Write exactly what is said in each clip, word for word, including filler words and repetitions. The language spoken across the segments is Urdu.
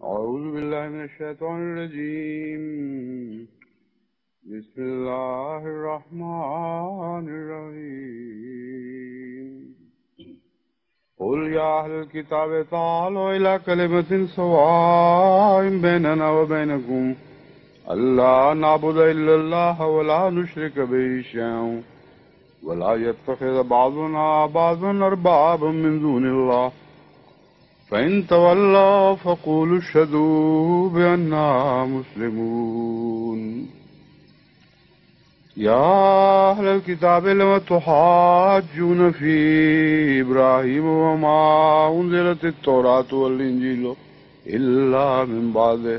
أعوذ بالله من الشيطان الرجيم. بسم الله الرحمن الرحيم. قل يا أهل الكتاب تعالوا إلى كلمة سواء بيننا وبينكم ألا نعبد إلا الله ولا نشرك به شيئا ولا يتخذ بعضنا بعضا أربابا من دون الله فإن تولوا فقولوا اشهدوا بأننا مسلمون. يا أهل الكتاب لم تحاجون في إبراهيم وما أنزلت التوراة والإنجيل إلا من بعده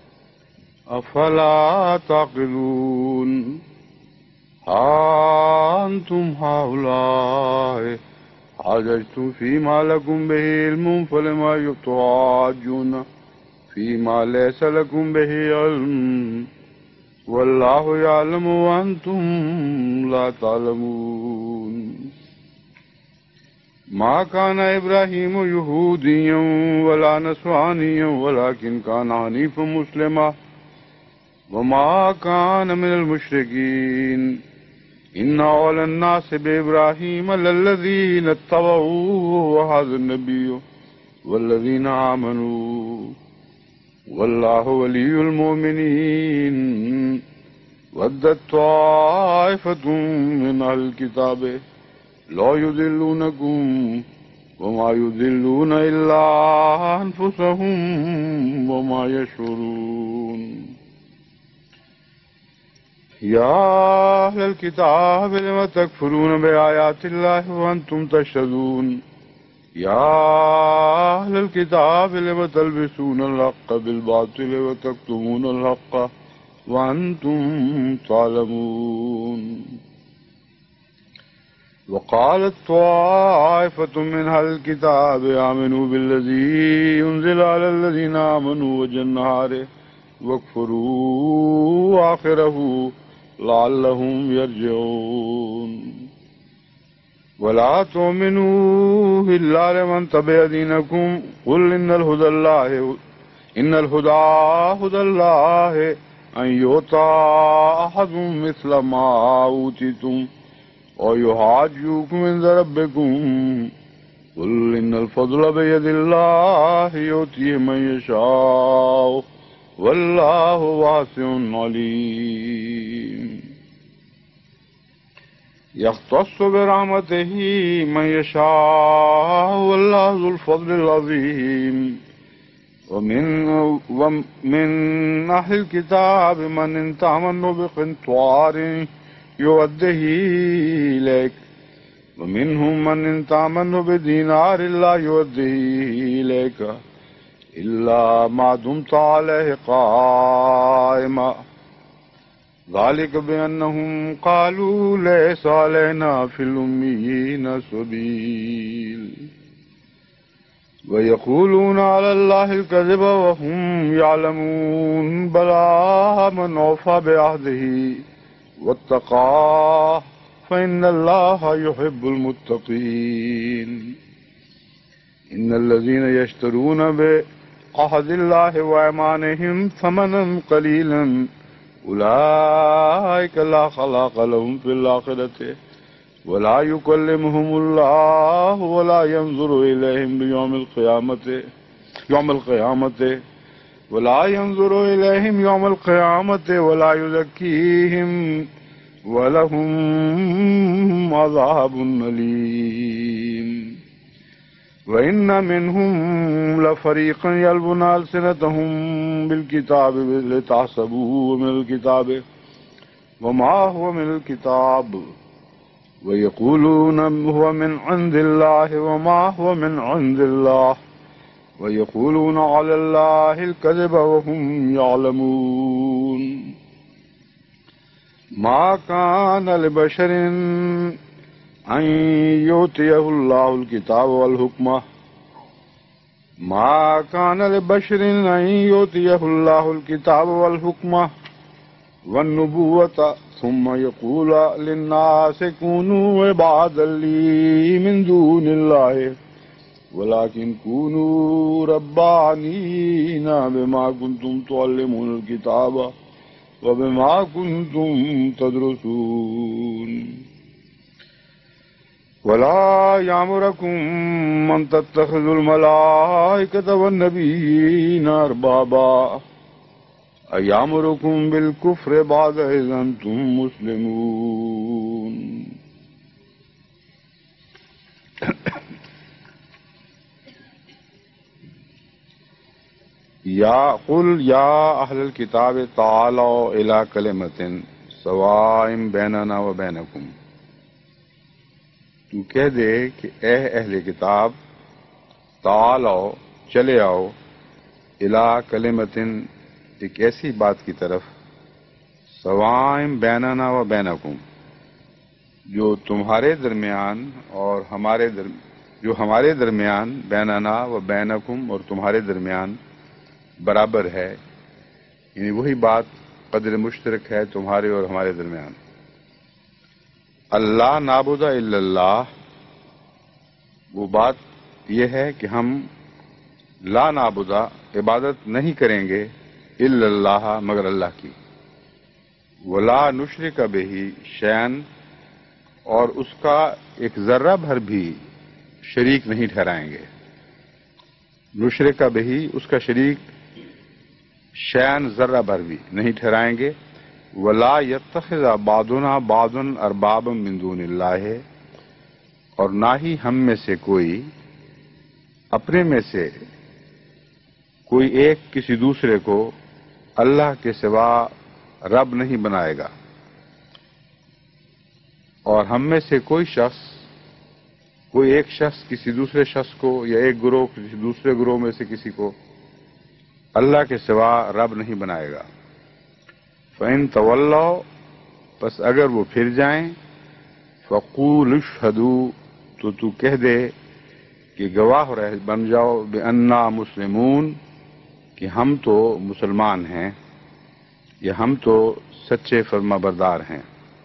أفلا تعقلون. ها أنتم هؤلاء حاججتم فيما لكم به علم فلما تحاجون فيما ليس لكم به علم والله يعلم وأنتم لا تعلمون. ما كان إبراهيم يهوديا ولا نصرانيا ولكن كان حنيفا مسلما وما كان من المشركين. إن أولى الناس بإبراهيم للذين اتبعوه وهذا النبي والذين آمنوا والله ولي المؤمنين. ودت طائفة من أهل الكتاب لا يضلونكم وما يضلون إلا أنفسهم وما يشعرون. يا أهل الكتاب لم تكفرون بآيات الله وأنتم تشهدون. يا أهل الكتاب لم تلبسون الحق بالباطل وتكتمون الحق وأنتم تعلمون. وقالت طائفة من أهل الكتاب آمنوا بالذي أنزل على الذين آمنوا وجه النهار واكفروا آخره لعلهم يرجعون. ولا تؤمنوا إلا لمن تبع دينكم قل إن الهدى الله إن الهدى هدى الله أن يؤتى أحد مثل ما أوتيتم ويحاجوكم عند ربكم قل إن الفضل بيد الله يؤتيه من يشاء والله واسع عليم. يختص برحمته من يشاء والله ذو الفضل العظيم. ومن ومن أهل الكتاب من إن تأمنه بقنطار يؤده إليك ومنهم من إن تأمنه بدينار لا يؤده إليك إلا ما دمت عليه قائما ذلك بأنهم قالوا ليس علينا في الأميين سبيل ويقولون على الله الكذب وهم يعلمون. بلى من أوفى بعهده واتقاه فإن الله يحب المتقين. إن الذين يشترون بعهد الله وأيمانهم ثمنا قليلا أولئك لا خلاق لهم في الآخرة ولا يكلمهم الله ولا ينظر إليهم يوم القيامة يوم القيامة ولا ينظر إليهم يوم القيامة ولا يزكيهم ولهم عذاب أليم. وإن منهم لفريقا يلوون ألسنتهم بالكتاب لتحسبوه من الكتاب وما هو من الكتاب ويقولون هو من عند الله وما هو من عند الله ويقولون على الله الكذب وهم يعلمون. ما كان لبشر أن يؤتيه الله الكتاب والحكمة ما كان لبشر أن يؤتيه الله الكتاب والحكمة والنبوة ثم يقول للناس كونوا عبادا لي من دون الله ولكن كونوا ربانين بما كنتم تعلمون الكتاب وبما كنتم تدرسون ولا يأمركم أن تتخذوا الملائكة والنبيين أربابا أيأمركم بالكفر بعد إذ أنتم مسلمون یا قل یا اہل الکتاب تعالوا الی کلمۃ سواء بیننا و بینکم، تو کہہ دے کہ اے اہل کتاب تعالوا چلے آؤ الی کلمۃ ایک ایسی بات کی طرف سواء بیننا و بینکم جو تمہارے درمیان اور ہمارے در... جو ہمارے درمیان بیننا و بینکم اور تمہارے درمیان برابر ہے، یعنی وہی بات قدر مشترک ہے تمہارے اور ہمارے درمیان. اللہ نعبد الا اللہ، وہ بات یہ ہے کہ ہم لا نعبد عبادت نہیں کریں گے الا اللہ مگر اللہ کی، ولا نشرک بہ شیئا اور اس کا ایک ذرہ بھر بھی شریک نہیں ٹھہرائیں گے. نشرک بہ اس کا شریک شیئن ذرہ بھر بھی نہیں ٹھہرائیں گے. ولا یتخذ بعضنا بعضا اربابا من دون اللہ، اور نہ ہی ہم میں سے کوئی اپنے میں سے کوئی ایک کسی دوسرے کو اللہ کے سوا رب نہیں بنائے گا، اور ہم میں سے کوئی شخص کوئی ایک شخص کسی دوسرے شخص کو یا ایک گروہ کسی دوسرے گروہ میں سے کسی کو اللہ کے سوا رب نہیں بنائے گا. فَإِن تَوَلَّوْا پس اگر وہ پھر جائیں فَقُولُوا اشْهَدُوا تو تو کہہ دے کہ گواہ رہ بن جاؤ بِأَنَّا مُسْلِمُونَ کہ ہم تو مسلمان ہیں یا ہم تو سچے فرما بردار ہیں.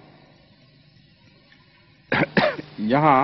یہاں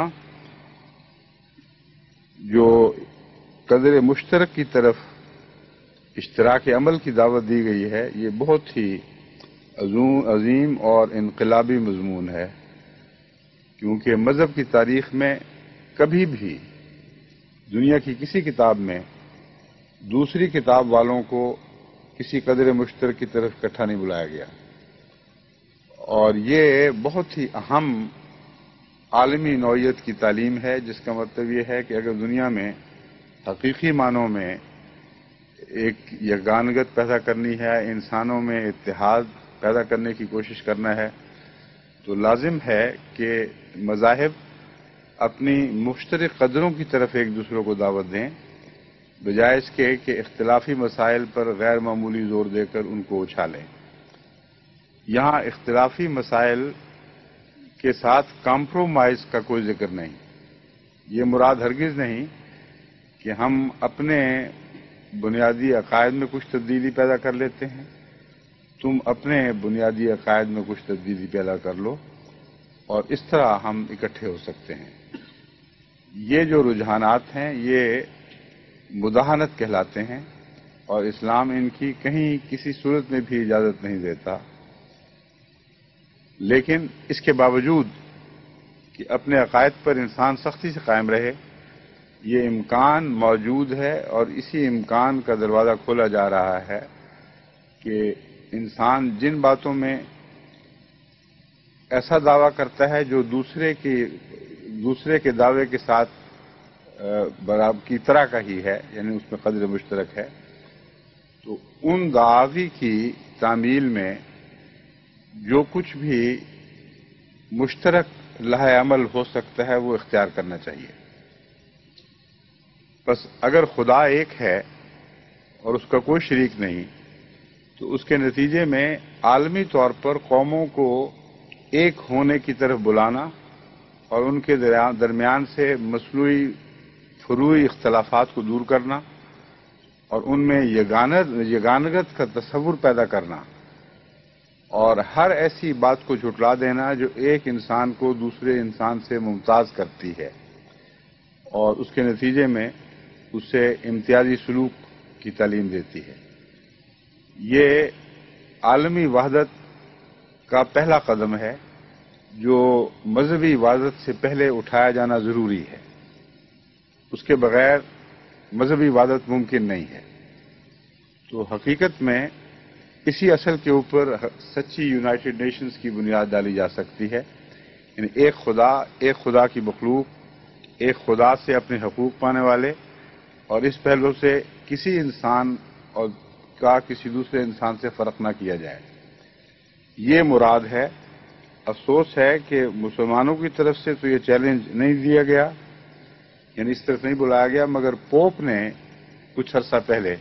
جو قدر مشترک کی طرف اشتراک عمل کی دعوت دی گئی ہے، یہ بہت ہی عظیم اور انقلابی مضمون ہے، کیونکہ مذہب کی تاریخ میں کبھی بھی دنیا کی کسی کتاب میں دوسری کتاب والوں کو کسی قدر مشترک کی طرف اکٹھا نہیں بلایا گیا. اور یہ بہت ہی اہم عالمی نوعیت کی تعلیم ہے، جس کا مطلب یہ ہے کہ اگر دنیا میں حقیقی معنوں میں ایک یگانگت پیدا کرنی ہے، انسانوں میں اتحاد پیدا کرنے کی کوشش کرنا ہے، تو لازم ہے کہ مذاہب اپنی مشترک قدروں کی طرف ایک دوسرے کو دعوت دیں، بجائے اس کے کہ اختلافی مسائل پر غیر معمولی زور دے کر ان کو اچھالیں. یہاں اختلافی مسائل کے ساتھ کمپرومائز کا کوئی ذکر نہیں. یہ مراد ہرگز نہیں کہ ہم اپنے بنیادی عقائد میں کچھ تبدیلی پیدا کر لیتے ہیں، تم اپنے بنیادی عقائد میں کچھ تبدیلی پیدا کر لو اور اس طرح ہم اکٹھے ہو سکتے ہیں. یہ جو رجحانات ہیں یہ مداہنت کہلاتے ہیں، اور اسلام ان کی کہیں کسی صورت میں بھی اجازت نہیں دیتا. لیکن اس کے باوجود کہ اپنے عقائد پر انسان سختی سے قائم رہے، یہ امکان موجود ہے، اور اسی امکان کا دروازہ کھولا جا رہا ہے کہ انسان جن باتوں میں ایسا دعویٰ کرتا ہے جو دوسرے کی دوسرے کے دعوے کے ساتھ برابر کی طرح کا ہی ہے، یعنی اس میں قدر مشترک ہے، تو ان دعاوی کی تعمیل میں جو کچھ بھی مشترک لائحہ عمل ہو سکتا ہے وہ اختیار کرنا چاہیے. بس اگر خدا ایک ہے اور اس کا کوئی شریک نہیں، تو اس کے نتیجے میں عالمی طور پر قوموں کو ایک ہونے کی طرف بلانا اور ان کے درمیان سے مصنوعی فروعی اختلافات کو دور کرنا اور ان میں یگانگت کا تصور پیدا کرنا اور ہر ایسی بات کو جھٹلا دینا جو ایک انسان کو دوسرے انسان سے ممتاز کرتی ہے اور اس کے نتیجے میں اسے امتیازی سلوک کی تعلیم دیتی ہے۔ یہ عالمی وحدت کا پہلا قدم ہے جو مذہبی وحدت سے پہلے اٹھایا جانا ضروری ہے۔ اس کے بغیر مذہبی وحدت ممکن نہیں ہے۔ تو حقیقت میں اسی اصل کے اوپر سچی یونائٹڈ نیشنز کی بنیاد ڈالی جا سکتی ہے، یعنی ایک خدا، ایک خدا کی مخلوق، ایک خدا سے اپنے حقوق پانے والے، اور اس پہلو سے کسی انسان اور کا کسی دوسرے انسان سے فرق نہ کیا جائے۔ یہ مراد ہے۔ افسوس ہے کہ مسلمانوں کی طرف سے تو یہ چیلنج نہیں دیا گیا، یعنی اس طرف نہیں بلایا گیا، مگر پوپ نے کچھ عرصہ پہلے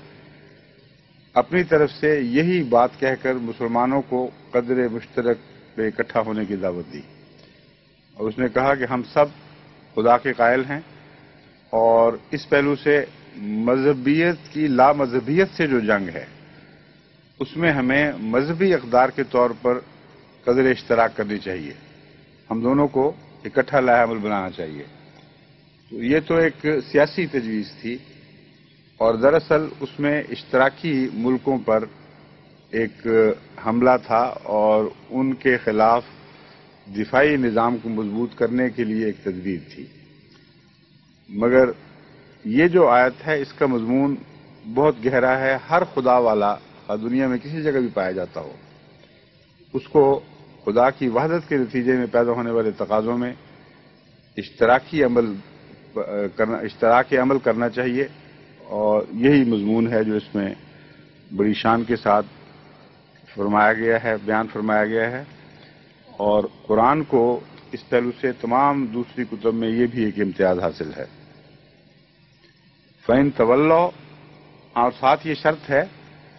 اپنی طرف سے یہی بات کہہ کر مسلمانوں کو قدر مشترک پہ اکٹھا ہونے کی دعوت دی، اور اس نے کہا کہ ہم سب خدا کے قائل ہیں، اور اس پہلو سے مذہبیت کی لامذہبیت سے جو جنگ ہے اس میں ہمیں مذہبی اقدار کے طور پر قدر اشتراک کرنی چاہیے، ہم دونوں کو اکٹھا لاہ عمل بنانا چاہیے۔ تو یہ تو ایک سیاسی تجویز تھی، اور دراصل اس میں اشتراکی ملکوں پر ایک حملہ تھا اور ان کے خلاف دفاعی نظام کو مضبوط کرنے کے لیے ایک تدبیر تھی۔ مگر یہ جو آیت ہے اس کا مضمون بہت گہرا ہے۔ ہر خدا والا دنیا میں کسی جگہ بھی پایا جاتا ہو، اس کو خدا کی وحدت کے نتیجے میں پیدا ہونے والے تقاضوں میں اشتراکی عمل کرنا اشتراک عمل کرنا چاہیے، اور یہی مضمون ہے جو اس میں بڑی شان کے ساتھ فرمایا گیا ہے، بیان فرمایا گیا ہے۔ اور قرآن کو اس پہلو سے تمام دوسری کتب میں یہ بھی ایک امتیاز حاصل ہے۔ فَإِن تَوَلَّوْا، اور ساتھ یہ شرط ہے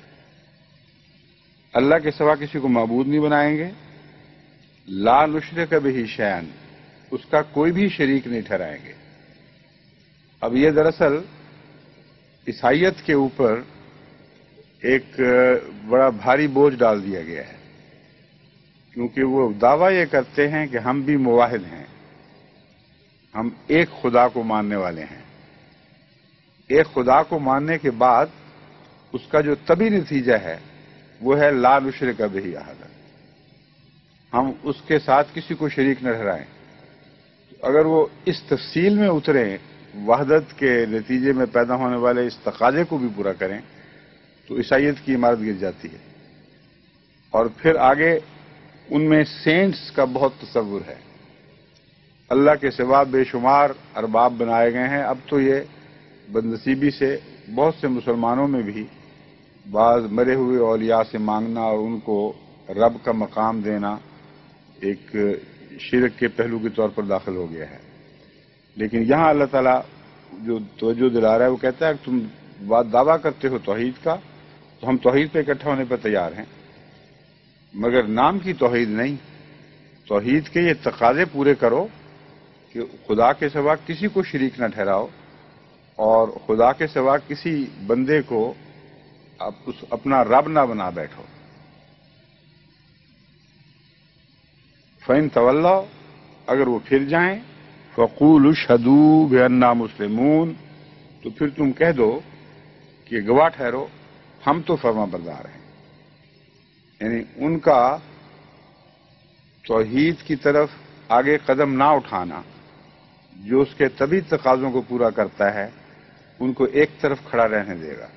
اللہ کے سوا کسی کو معبود نہیں بنائیں گے، لا نشرک بہ شیئا، اس کا کوئی بھی شریک نہیں ٹھہرائیں گے۔ اب یہ دراصل عیسائیت کے اوپر ایک بڑا بھاری بوجھ ڈال دیا گیا ہے، کیونکہ وہ دعویٰ یہ کرتے ہیں کہ ہم بھی موحد ہیں، ہم ایک خدا کو ماننے والے ہیں۔ ایک خدا کو ماننے کے بعد اس کا جو طبی نتیجہ ہے وہ ہے لا نشرک بہ احد، ہم اس کے ساتھ کسی کو شریک نہ ٹھہرائیں۔ اگر وہ اس تفصیل میں اتریں، وحدت کے نتیجے میں پیدا ہونے والے اس تقاضے کو بھی پورا کریں، تو عیسائیت کی عمارت گر جاتی ہے۔ اور پھر آگے ان میں سینٹس کا بہت تصور ہے، اللہ کے سوا بے شمار ارباب بنائے گئے ہیں۔ اب تو یہ بدنصیبی سے بہت سے مسلمانوں میں بھی بعض مرے ہوئے اولیاء سے مانگنا اور ان کو رب کا مقام دینا ایک شرک کے پہلو کے طور پر داخل ہو گیا ہے۔ لیکن یہاں اللہ تعالیٰ جو توجہ دلا رہا ہے وہ کہتا ہے کہ تم بات دعویٰ کرتے ہو توحید کا، تو ہم توحید پہ اکٹھا ہونے پر تیار ہیں، مگر نام کی توحید نہیں، توحید کے یہ تقاضے پورے کرو کہ خدا کے سوا کسی کو شریک نہ ٹھہراؤ، اور خدا کے سوا کسی بندے کو اپنا رب نہ بنا بیٹھو۔ فَإِن تَوَلَّوْا، اگر وہ پھر جائیں، فَقُولُوا اشْهَدُوا بِأَنَّا مُسْلِمُونَ، تو پھر تم کہہ دو کہ گواہ ٹھہرو ہم تو فرما بردار ہیں۔ یعنی ان کا توحید کی طرف آگے قدم نہ اٹھانا جو اس کے طبی تقاضوں کو پورا کرتا ہے ان کو ایک طرف کھڑا رہنے دے گا،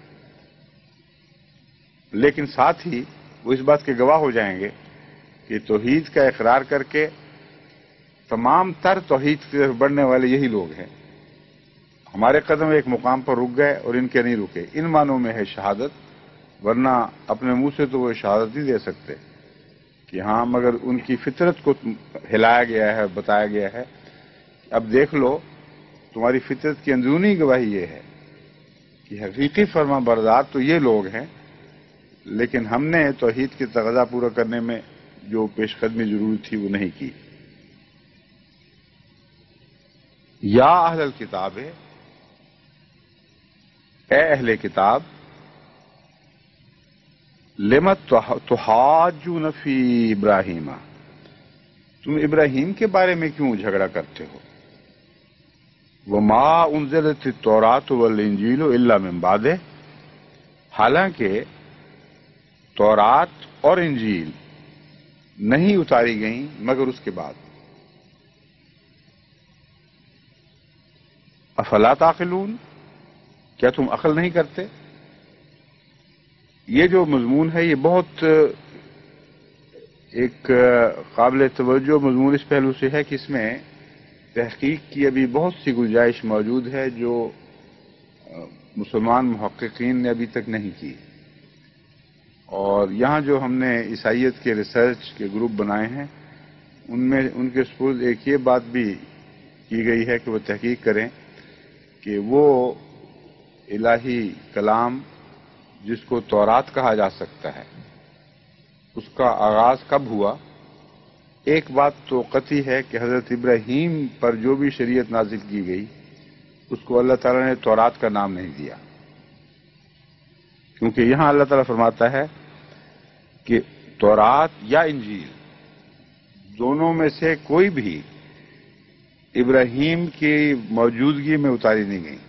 لیکن ساتھ ہی وہ اس بات کے گواہ ہو جائیں گے کہ توحید کا اقرار کر کے تمام تر توحید کی طرف بڑھنے والے یہی لوگ ہیں۔ ہمارے قدم ایک مقام پر رک گئے اور ان کے نہیں رکے، ان معنوں میں ہے شہادت، ورنہ اپنے منہ سے تو وہ شہادت نہیں دے سکتے کہ ہاں، مگر ان کی فطرت کو ہلایا گیا ہے، بتایا گیا ہے۔ اب دیکھ لو، تمہاری فطرت کی اندرونی گواہی یہ ہے کہ حقیقی فرما بردار تو یہ لوگ ہیں، لیکن ہم نے توحید کے تقاضا پورا کرنے میں جو پیش قدمی ضروری تھی وہ نہیں کی۔ یا اہل الکتاب، اے اہل کتاب، لم تحاجون فی ابراہیم، تم ابراہیم کے بارے میں کیوں جھگڑا کرتے ہو؟ وما انزلت التوراۃ والانجیل الا من بعدہ، حالانکہ تورات اور انجیل نہیں اتاری گئیں مگر اس کے بعد۔ افلا تعقلون، کیا تم عقل نہیں کرتے؟ یہ جو مضمون ہے یہ بہت ایک قابل توجہ مضمون اس پہلو سے ہے کہ اس میں تحقیق کی ابھی بہت سی گنجائش موجود ہے جو مسلمان محققین نے ابھی تک نہیں کی۔ اور یہاں جو ہم نے عیسائیت کے ریسرچ کے گروپ بنائے ہیں ان میں ان کے سپرد ایک یہ بات بھی کی گئی ہے کہ وہ تحقیق کریں کہ وہ الہی کلام جس کو تورات کہا جا سکتا ہے اس کا آغاز کب ہوا۔ ایک بات تو قطعی ہے کہ حضرت ابراہیم پر جو بھی شریعت نازل کی گئی اس کو اللہ تعالیٰ نے تورات کا نام نہیں دیا، کیونکہ یہاں اللہ تعالیٰ فرماتا ہے کہ تورات یا انجیل دونوں میں سے کوئی بھی ابراہیم کی موجودگی میں اتاری نہیں گئی۔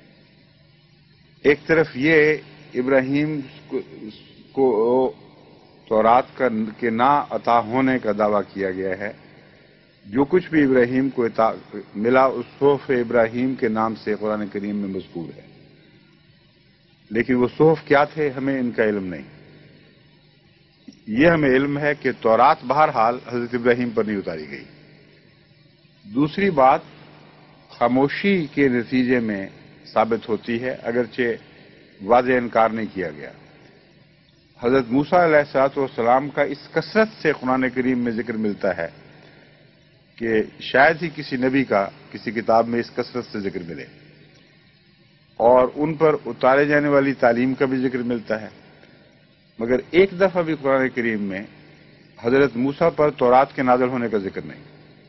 ایک طرف یہ ابراہیم کو تورات کے نہ عطا ہونے کا دعویٰ کیا گیا ہے، جو کچھ بھی ابراہیم کو ملا اس صحف ابراہیم کے نام سے قرآن کریم میں مذکور ہے، لیکن وہ صحف کیا تھے ہمیں ان کا علم نہیں۔ یہ ہمیں علم ہے کہ تورات بہرحال حضرت ابراہیم پر نہیں اتاری گئی۔ دوسری بات خاموشی کے نتیجے میں ثابت ہوتی ہے، اگرچہ واضح انکار نہیں کیا گیا۔ حضرت موسیٰ علیہ الصلوۃ والسلام کا اس کثرت سے قرآن کریم میں ذکر ملتا ہے کہ شاید ہی کسی نبی کا کسی کتاب میں اس کثرت سے ذکر ملے، اور ان پر اتارے جانے والی تعلیم کا بھی ذکر ملتا ہے، مگر ایک دفعہ بھی قرآن کریم میں حضرت موسیٰ پر تورات کے نازل ہونے کا ذکر نہیں۔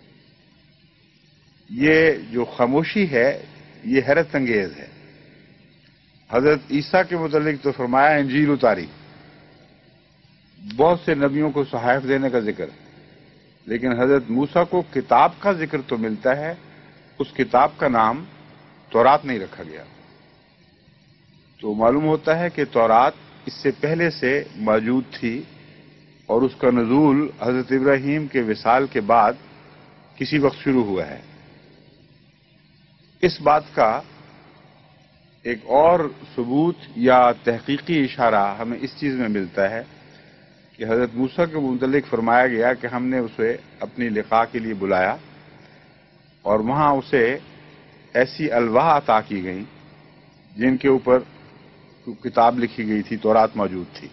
یہ جو خاموشی ہے یہ حیرت انگیز ہے۔ حضرت عیسیٰ کے متعلق تو فرمایا انجیل اتاری، بہت سے نبیوں کو صحائف دینے کا ذکر، لیکن حضرت موسیٰ کو کتاب کا ذکر تو ملتا ہے، اس کتاب کا نام تورات نہیں رکھا گیا۔ تو معلوم ہوتا ہے کہ تورات اس سے پہلے سے موجود تھی اور اس کا نزول حضرت ابراہیم کے وصال کے بعد کسی وقت شروع ہوا ہے۔ اس بات کا ایک اور ثبوت یا تحقیقی اشارہ ہمیں اس چیز میں ملتا ہے کہ حضرت موسیٰ کے متعلق فرمایا گیا کہ ہم نے اسے اپنی لقاء کے لیے بلایا اور وہاں اسے ایسی الواح عطا کی گئیں جن کے اوپر کتاب لکھی گئی تھی، تورات موجود تھی۔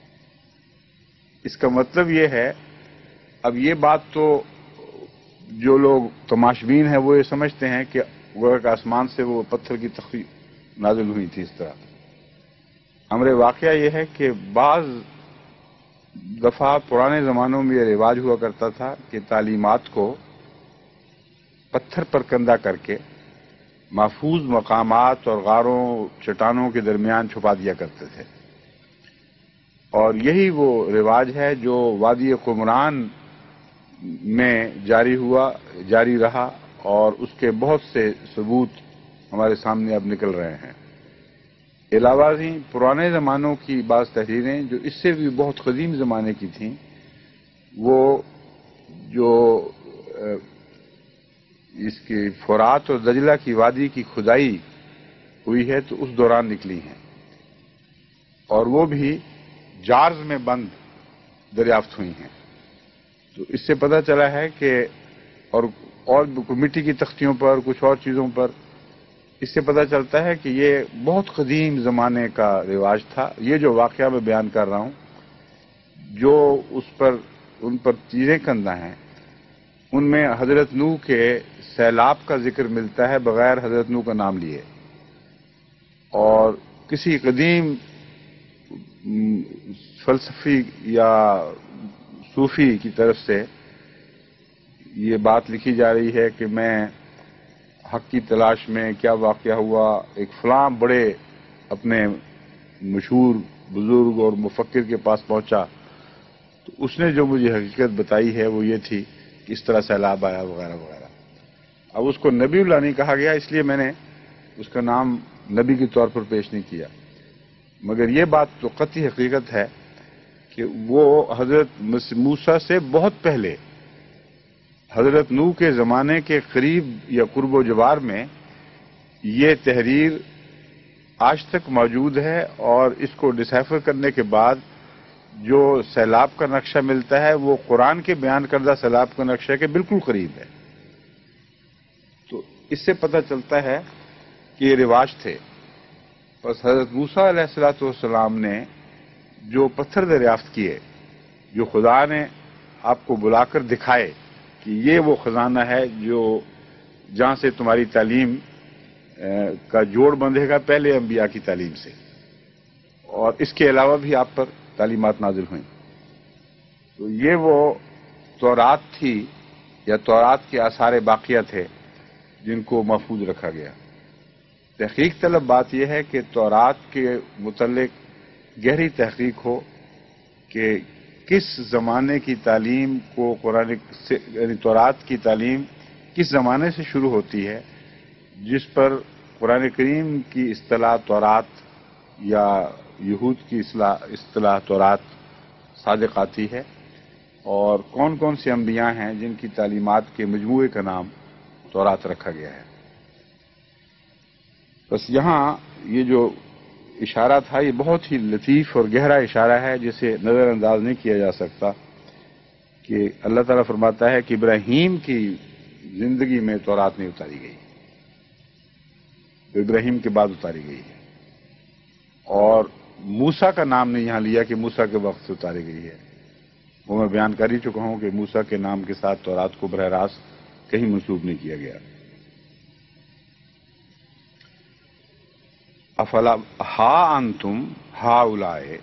اس کا مطلب یہ ہے، اب یہ بات تو جو لوگ تماشبین ہیں وہ یہ سمجھتے ہیں کہ وہ ایک آسمان سے وہ پتھر کی تختی نازل ہوئی تھی، اس طرح امر واقعہ یہ ہے کہ بعض دفعہ پرانے زمانوں میں یہ رواج ہوا کرتا تھا کہ تعلیمات کو پتھر پر کندہ کر کے محفوظ مقامات اور غاروں چٹانوں کے درمیان چھپا دیا کرتے تھے، اور یہی وہ رواج ہے جو وادی قمران میں جاری ہوا جاری رہا، اور اس کے بہت سے ثبوت ہمارے سامنے اب نکل رہے ہیں۔ علاوہ ازیں پرانے زمانوں کی بعض تحریریں جو اس سے بھی بہت قدیم زمانے کی تھیں، وہ جو اس کی فرات اور دجلہ کی وادی کی کھدائی ہوئی ہے تو اس دوران نکلی ہیں، اور وہ بھی جارز میں بند دریافت ہوئی ہیں۔ تو اس سے پتہ چلا ہے کہ اور اور مٹی کی تختیوں پر کچھ اور چیزوں پر اس سے پتہ چلتا ہے کہ یہ بہت قدیم زمانے کا رواج تھا۔ یہ جو واقعہ میں بیان کر رہا ہوں، جو اس پر ان پر چیزیں کندہ ہیں، ان میں حضرت نوح کے سیلاب کا ذکر ملتا ہے بغیر حضرت نوح کا نام لیے، اور کسی قدیم فلسفی یا صوفی کی طرف سے یہ بات لکھی جا رہی ہے کہ میں حق کی تلاش میں کیا واقعہ ہوا، ایک فلاں بڑے اپنے مشہور بزرگ اور مفکر کے پاس پہنچا تو اس نے جو مجھے حقیقت بتائی ہے وہ یہ تھی کہ اس طرح سیلاب آیا وغیرہ وغیرہ۔ اب اس کو نبی اللہ نہیں کہا گیا، اس لیے میں نے اس کا نام نبی کے طور پر پیش نہیں کیا، مگر یہ بات تو قطعی حقیقت ہے کہ وہ حضرت موسیٰ سے بہت پہلے حضرت نوح کے زمانے کے قریب یا قرب و جوار میں یہ تحریر آج تک موجود ہے، اور اس کو ڈسیفر کرنے کے بعد جو سیلاب کا نقشہ ملتا ہے وہ قرآن کے بیان کردہ سیلاب کا نقشہ کے بالکل قریب ہے۔ تو اس سے پتہ چلتا ہے کہ یہ رواج تھے۔ بس حضرت موسیٰ علیہ الصلوۃ والسلام نے جو پتھر دریافت کیے، جو خدا نے آپ کو بلا کر دکھائے کہ یہ وہ خزانہ ہے جو جہاں سے تمہاری تعلیم کا جوڑ بندھے گا، پہلے انبیاء کی تعلیم سے، اور اس کے علاوہ بھی آپ پر تعلیمات نازل ہوئیں۔ تو یہ وہ تورات تھی یا تورات کے آثار باقیہ تھے جن کو محفوظ رکھا گیا۔ تحقیق طلب بات یہ ہے کہ تورات کے متعلق گہری تحقیق ہو کہ کس زمانے کی تعلیم کو قرآن سے، یعنی تورات کی تعلیم کس زمانے سے شروع ہوتی ہے جس پر قرآن کریم کی اصطلاح تورات یا یہود کی اصطلاح تورات صادق آتی ہے، اور کون کون سے انبیاء ہیں جن کی تعلیمات کے مجموعے کا نام تورات رکھا گیا ہے۔ بس یہاں یہ جو اشارہ تھا یہ بہت ہی لطیف اور گہرا اشارہ ہے جسے نظر انداز نہیں کیا جا سکتا، کہ اللہ تعالیٰ فرماتا ہے کہ ابراہیم کی زندگی میں تورات نہیں اتاری گئی، ابراہیم کے بعد اتاری گئی ہے، اور موسیٰ کا نام نے یہاں لیا کہ موسیٰ کے وقت سے اتاری گئی ہے۔ وہ میں بیان کر ہی چکا ہوں کہ موسیٰ کے نام کے ساتھ تورات کو براہ راست کہیں منسوب نہیں کیا گیا۔ افلا ہا انتم ہا اولائے،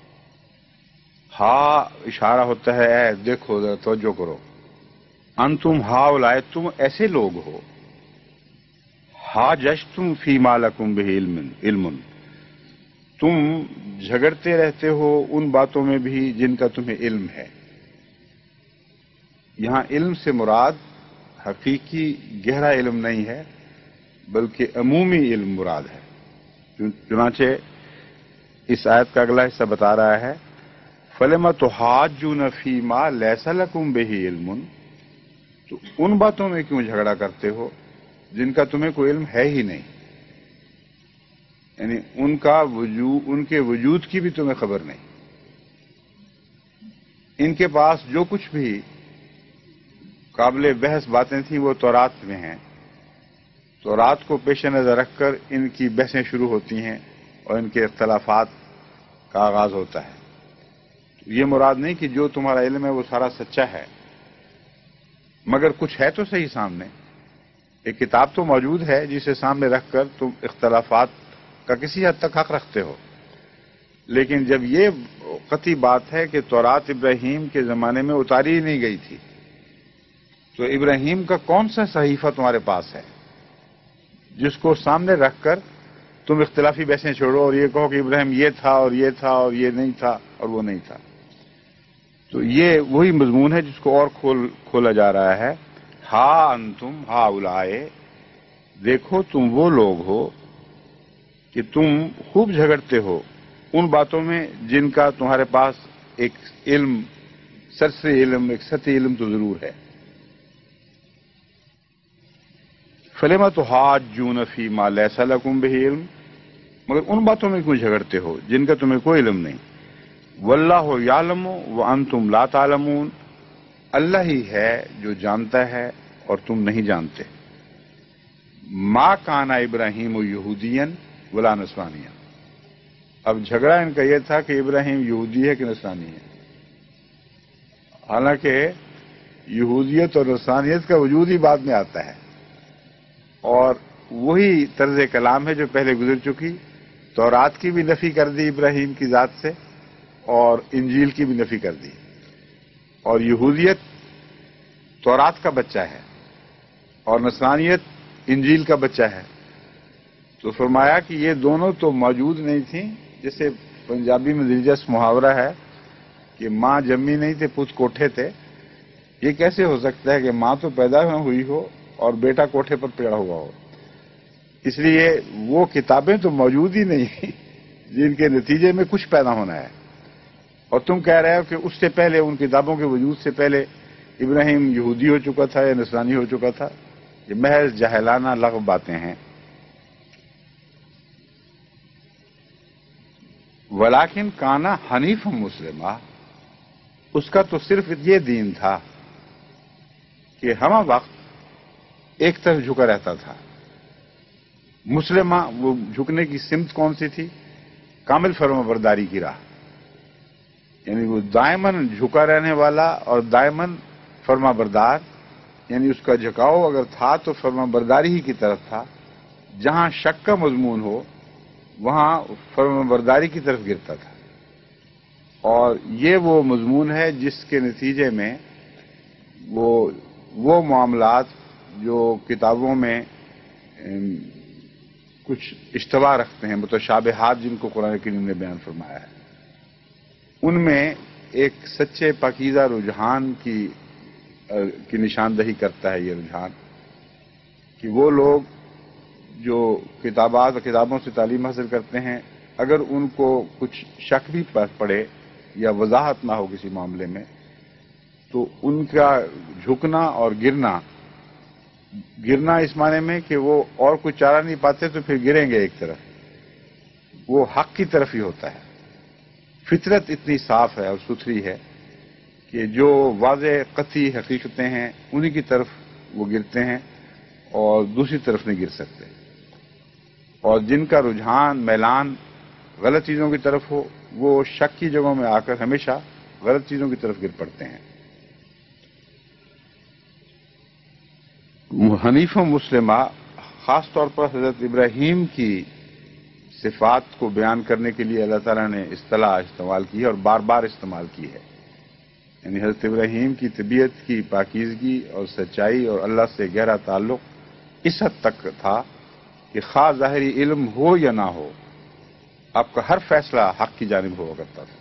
ہا اشارہ ہوتا ہے اے دیکھو ذرا توجہ کرو، انتم ہا اولائے تم ایسے لوگ ہو، ہا جشتم فی ما لکم بہ علم علم تم جھگڑتے رہتے ہو ان باتوں میں بھی جن کا تمہیں علم ہے۔ یہاں علم سے مراد حقیقی گہرا علم نہیں ہے بلکہ عمومی علم مراد ہے۔ چنانچہ اس آیت کا اگلا حصہ بتا رہا ہے فَلِمَ تُحَاجُّونَ فِي مَا لَيْسَ لَكُمْ بِهِ عِلْمٌ، تو ان باتوں میں کیوں جھگڑا کرتے ہو جن کا تمہیں کوئی علم ہے ہی نہیں، یعنی ان کا وجود، ان کے وجود کی بھی تمہیں خبر نہیں۔ ان کے پاس جو کچھ بھی قابل بحث باتیں تھیں وہ تورات میں ہیں، تورات کو پیش نظر رکھ کر ان کی بحثیں شروع ہوتی ہیں اور ان کے اختلافات کا آغاز ہوتا ہے۔ یہ مراد نہیں کہ جو تمہارا علم ہے وہ سارا سچا ہے، مگر کچھ ہے تو صحیح سامنے، ایک کتاب تو موجود ہے جسے سامنے رکھ کر تم اختلافات کا کسی حد تک حق رکھتے ہو۔ لیکن جب یہ قطعی بات ہے کہ تورات ابراہیم کے زمانے میں اتاری ہی نہیں گئی تھی، تو ابراہیم کا کون سا صحیفہ تمہارے پاس ہے جس کو سامنے رکھ کر تم اختلافی بحثیں چھوڑو اور یہ کہو کہ ابراہیم یہ تھا اور یہ تھا اور یہ نہیں تھا اور وہ نہیں تھا؟ تو یہ وہی مضمون ہے جس کو اور کھول کھولا جا رہا ہے۔ ہا انتم ہا اولائے، دیکھو تم وہ لوگ ہو کہ تم خوب جھگڑتے ہو ان باتوں میں جن کا تمہارے پاس ایک علم، سرسری علم، ایک سطحی علم تو ضرور ہے۔ فَلِمَ تُحَاجُّونَ فِي مَا لَيْسَ لَكُمْ بِهِ علم، مگر ان باتوں میں کیوں جھگڑتے ہو جن کا تمہیں کوئی علم نہیں۔ وَاللَّهُ يَعْلَمُ وَأَنْتُمْ لَا تَعْلَمُونَ، اللہ ہی ہے جو جانتا ہے اور تم نہیں جانتے۔ مَا كَانَ إِبْرَاهِيمُ يَهُودِيًّا وَلَا نَصْرَانِيًّا، اب جھگڑا ان کا یہ تھا کہ ابراہیم یہودی ہے کہ نصرانی ہے، حالانکہ یہودیت اور نصرانیت کا وجود ہی بعد میں آتا ہے، اور وہی طرز کلام ہے جو پہلے گزر چکی۔ تورات کی بھی نفی کر دی ابراہیم کی ذات سے، اور انجیل کی بھی نفی کر دی، اور یہودیت تورات کا بچہ ہے اور نصرانیت انجیل کا بچہ ہے۔ تو فرمایا کہ یہ دونوں تو موجود نہیں تھیں، جیسے پنجابی میں دلچسپ محاورہ ہے کہ ماں جمی نہیں تھے پت کوٹھے تھے۔ یہ کیسے ہو سکتا ہے کہ ماں تو پیدا ہوئی ہو اور بیٹا کوٹھے پر پڑا ہوا ہو. اس لیے وہ کتابیں تو موجود ہی نہیں جن کے نتیجے میں کچھ پیدا ہونا ہے. اور تم کہہ رہے ہو کہ اس سے پہلے، ان کتابوں کے وجود سے پہلے ابراہیم یہودی ہو چکا تھا یا نصرانی ہو چکا تھا. یہ محض جاہلانہ لغو باتیں ہیں. ولیکن کانا حنیف مسلمہ، اس کا تو صرف یہ دین تھا کہ ہمہ وقت ایک طرف جھکا رہتا تھا. مسلمہ، وہ جھکنے کی سمت کون سی تھی؟ کامل فرمانبرداری کی راہ. یعنی وہ دائماً جھکا رہنے والا اور دائماً فرمانبردار. یعنی اس کا جھکاؤ اگر تھا تو فرمانبرداری ہی کی طرف تھا. جہاں شک کا مضمون ہو وہاں فرمانبرداری کی طرف گرتا تھا. اور یہ وہ مضمون ہے جس کے نتیجے میں وہ وہ معاملات جو کتابوں میں کچھ اشتباہ رکھتے ہیں، متشابہات جن کو قرآن کریم نے بیان فرمایا ہے، ان میں ایک سچے پاکیزہ رجحان کی کی نشاندہی کرتا ہے. یہ رجحان کہ وہ لوگ جو کتابات اور کتابوں سے تعلیم حاصل کرتے ہیں، اگر ان کو کچھ شک بھی پڑے یا وضاحت نہ ہو کسی معاملے میں، تو ان کا جھکنا اور گرنا گرنا اس معنی میں کہ وہ اور کوئی چارہ نہیں پاتے تو پھر گریں گے ایک طرف، وہ حق کی طرف ہی ہوتا ہے. فطرت اتنی صاف ہے اور ستھری ہے کہ جو واضح قطعی حقیقتیں ہیں انہی کی طرف وہ گرتے ہیں اور دوسری طرف نہیں گر سکتے. اور جن کا رجحان میلان غلط چیزوں کی طرف ہو، وہ شک کی جگہوں میں آ کر ہمیشہ غلط چیزوں کی طرف گر پڑتے ہیں. حنیف و مسلمہ خاص طور پر حضرت ابراہیم کی صفات کو بیان کرنے کے لیے اللہ تعالیٰ نے اصطلاح استعمال کی ہے اور بار بار استعمال کی ہے. یعنی حضرت ابراہیم کی طبیعت کی پاکیزگی اور سچائی اور اللہ سے گہرا تعلق اس حد تک تھا کہ خواہ ظاہری علم ہو یا نہ ہو، آپ کا ہر فیصلہ حق کی جانب ہوا کرتا تھا.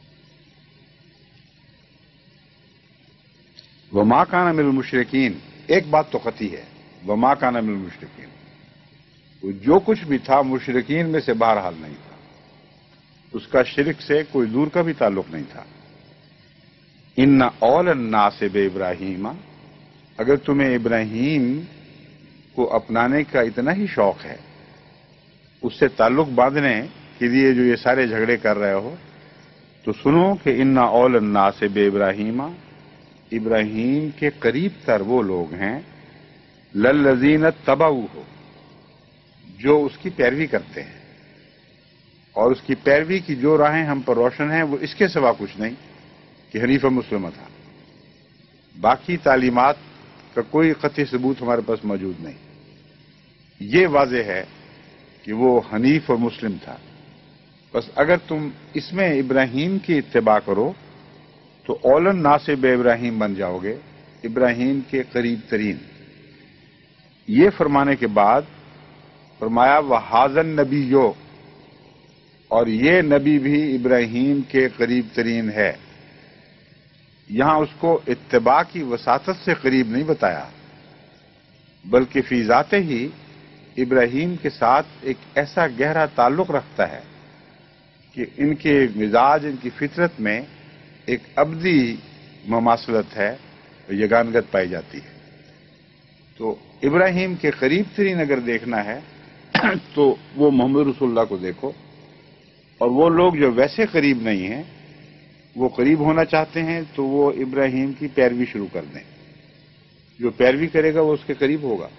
وما کان من المشرکین، ایک بات تو قطعی ہے، وما کان من المشرکین، وہ جو کچھ بھی تھا مشرکین میں سے بہرحال نہیں تھا. اس کا شرک سے کوئی دور کا بھی تعلق نہیں تھا. ان اول الناس بابراہیم، اگر تمہیں ابراہیم کو اپنانے کا اتنا ہی شوق ہے، اس سے تعلق باندھنے کے لیے جو یہ سارے جھگڑے کر رہے ہو، تو سنو کہ ان اول الناس بابراہیم، ابراہیم کے قریب تر وہ لوگ ہیں، للذین اتبعوہ، جو اس کی پیروی کرتے ہیں. اور اس کی پیروی کی جو راہیں ہم پر روشن ہیں وہ اس کے سوا کچھ نہیں کہ حنیف مسلمہ تھا. باقی تعلیمات کا کوئی قطعی ثبوت ہمارے پاس موجود نہیں. یہ واضح ہے کہ وہ حنیف اور مسلم تھا. بس اگر تم اس میں ابراہیم کی اتباع کرو تو اولن ناس بے ابراہیم بن جاؤ گے، ابراہیم کے قریب ترین. یہ فرمانے کے بعد فرمایا وَحَاذَا النَّبِيُّ، اور یہ نبی بھی ابراہیم کے قریب ترین ہے. یہاں اس کو اتباع کی وساطت سے قریب نہیں بتایا، بلکہ فی ذات ہی ابراہیم کے ساتھ ایک ایسا گہرا تعلق رکھتا ہے کہ ان کے مزاج، ان کی فطرت میں ایک ابدی مماثلت ہے، یگانگت پائی جاتی ہے. تو ابراہیم کے قریب ترین اگر دیکھنا ہے تو وہ محمد رسول اللہ کو دیکھو. اور وہ لوگ جو ویسے قریب نہیں ہیں، وہ قریب ہونا چاہتے ہیں تو وہ ابراہیم کی پیروی شروع کر دیں. جو پیروی کرے گا وہ اس کے قریب ہوگا.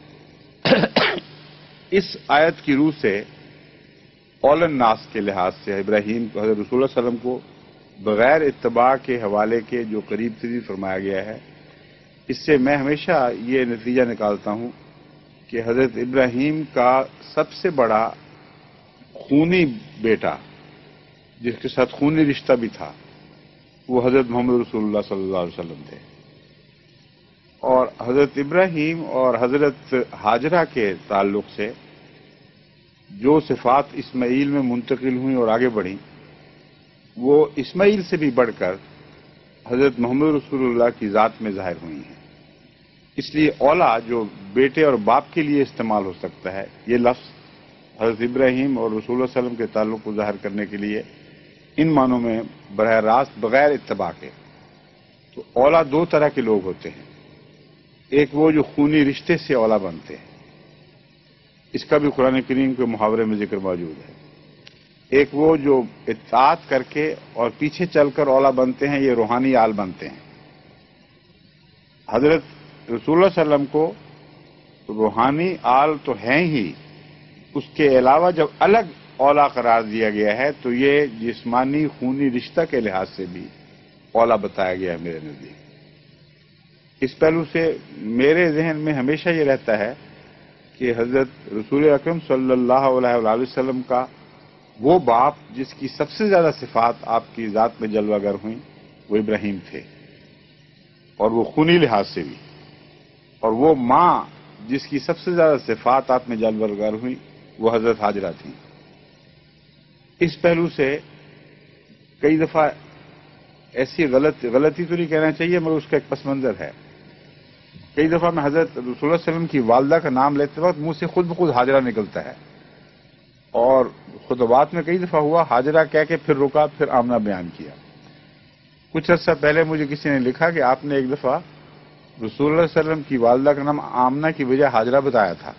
اس آیت کی روح سے اولن ناس کے لحاظ سے ابراہیم کو، حضرت رسول اللہ علیہ وسلم کو بغیر اتباع کے حوالے کے جو قریب ترین فرمایا گیا ہے، اس سے میں ہمیشہ یہ نتیجہ نکالتا ہوں کہ حضرت ابراہیم کا سب سے بڑا خونی بیٹا، جس کے ساتھ خونی رشتہ بھی تھا، وہ حضرت محمد رسول اللہ صلی اللہ علیہ وسلم تھے. اور حضرت ابراہیم اور حضرت ہاجرہ کے تعلق سے جو صفات اسماعیل میں منتقل ہوئیں اور آگے بڑھیں، وہ اسماعیل سے بھی بڑھ کر حضرت محمد رسول اللہ کی ذات میں ظاہر ہوئی ہیں. اس لیے اولا جو بیٹے اور باپ کے لیے استعمال ہو سکتا ہے، یہ لفظ حضرت ابراہیم اور رسول اللہ صلی اللہ علیہ وسلم کے تعلق کو ظاہر کرنے کے لیے ان معنوں میں براہ راست بغیر اتباع کے۔ تو اولا دو طرح کے لوگ ہوتے ہیں، ایک وہ جو خونی رشتے سے اولا بنتے ہیں، اس کا بھی قرآن کریم کے محاورے میں ذکر موجود ہے۔ ایک وہ جو اطاعت کر کے اور پیچھے چل کر اولا بنتے ہیں، یہ روحانی آل بنتے ہیں۔ حضرت رسول اللہ صلی اللہ علیہ وسلم کو روحانی آل تو ہیں ہی، اس کے علاوہ جب الگ اولا قرار دیا گیا ہے تو یہ جسمانی خونی رشتہ کے لحاظ سے بھی اولا بتایا گیا ہے میرے نزدیک۔ اس پہلو سے میرے ذہن میں ہمیشہ یہ رہتا ہے کہ حضرت رسول اکرم صلی اللہ علیہ وآلہ وسلم کا وہ باپ جس کی سب سے زیادہ صفات آپ کی ذات میں جلوہ گر ہوئیں وہ ابراہیم تھے، اور وہ خونی لحاظ سے بھی، اور وہ ماں جس کی سب سے زیادہ صفات آپ میں جلوہ گر ہوئیں وہ حضرت ہاجرہ تھیں۔ اس پہلو سے کئی دفعہ ایسی غلط غلطی تو نہیں کہنا چاہیے مگر اس کا ایک پس منظر ہے، کئی دفعہ میں حضرت رسول اللہ صلی اللہ علیہ وسلم کی والدہ کا نام لیتے وقت منہ سے خود بخود ہاجرہ نکلتا ہے، اور خطبات میں کئی دفعہ ہوا ہاجرہ کہہ کے پھر رکا، پھر آمنہ بیان کیا۔ کچھ عرصہ پہلے مجھے کسی نے لکھا کہ آپ نے ایک دفعہ رسول اللہ صلی اللہ علیہ وسلم کی والدہ کا نام آمنہ کی وجہ ہاجرہ بتایا تھا۔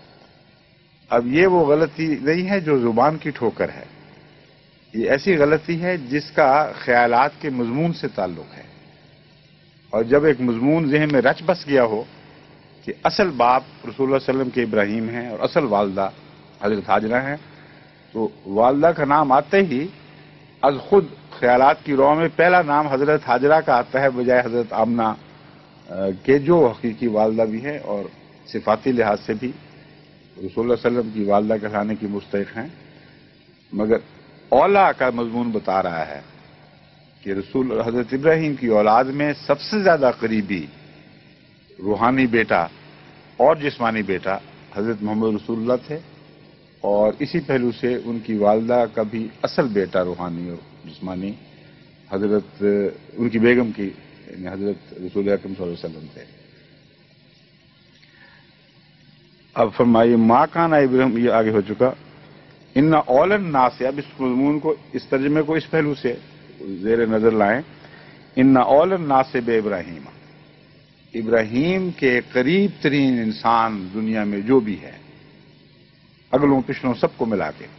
اب یہ وہ غلطی نہیں ہے جو زبان کی ٹھوکر ہے، یہ ایسی غلطی ہے جس کا خیالات کے مضمون سے تعلق ہے، اور جب ایک مضمون ذہن میں رچ بس گیا ہو کہ اصل باپ رسول اللہ صلی اللہ علیہ وسلم کے ابراہیم ہیں اور اصل والدہ حضرت ہاجرہ ہیں، تو والدہ کا نام آتے ہی از خود خیالات کی رو میں پہلا نام حضرت ہاجرہ کا آتا ہے بجائے حضرت آمنہ کے، جو حقیقی والدہ بھی ہیں اور صفاتی لحاظ سے بھی رسول اللہ صلی اللہ علیہ وسلم کی والدہ کہلانے کی مستحق ہیں۔ مگر اولا کا مضمون بتا رہا ہے کہ رسول حضرت ابراہیم کی اولاد میں سب سے زیادہ قریبی روحانی بیٹا اور جسمانی بیٹا حضرت محمد رسول اللہ تھے، اور اسی پہلو سے ان کی والدہ کا بھی اصل بیٹا روحانی اور جسمانی حضرت ان کی بیگم کی یعنی حضرت رسول اکرم صلی اللہ علیہ وسلم تھے۔ اب فرمائیے ما کان ابراہیم، یہ آگے ہو چکا، ان اول الناس، اب اس مضمون کو اس ترجمے کو اس پہلو سے زیر نظر لائیں، ان اول الناس بے ابراہیم، ابراہیم کے قریب ترین انسان دنیا میں جو بھی ہے اگلوں پچھلوں سب کو ملا کے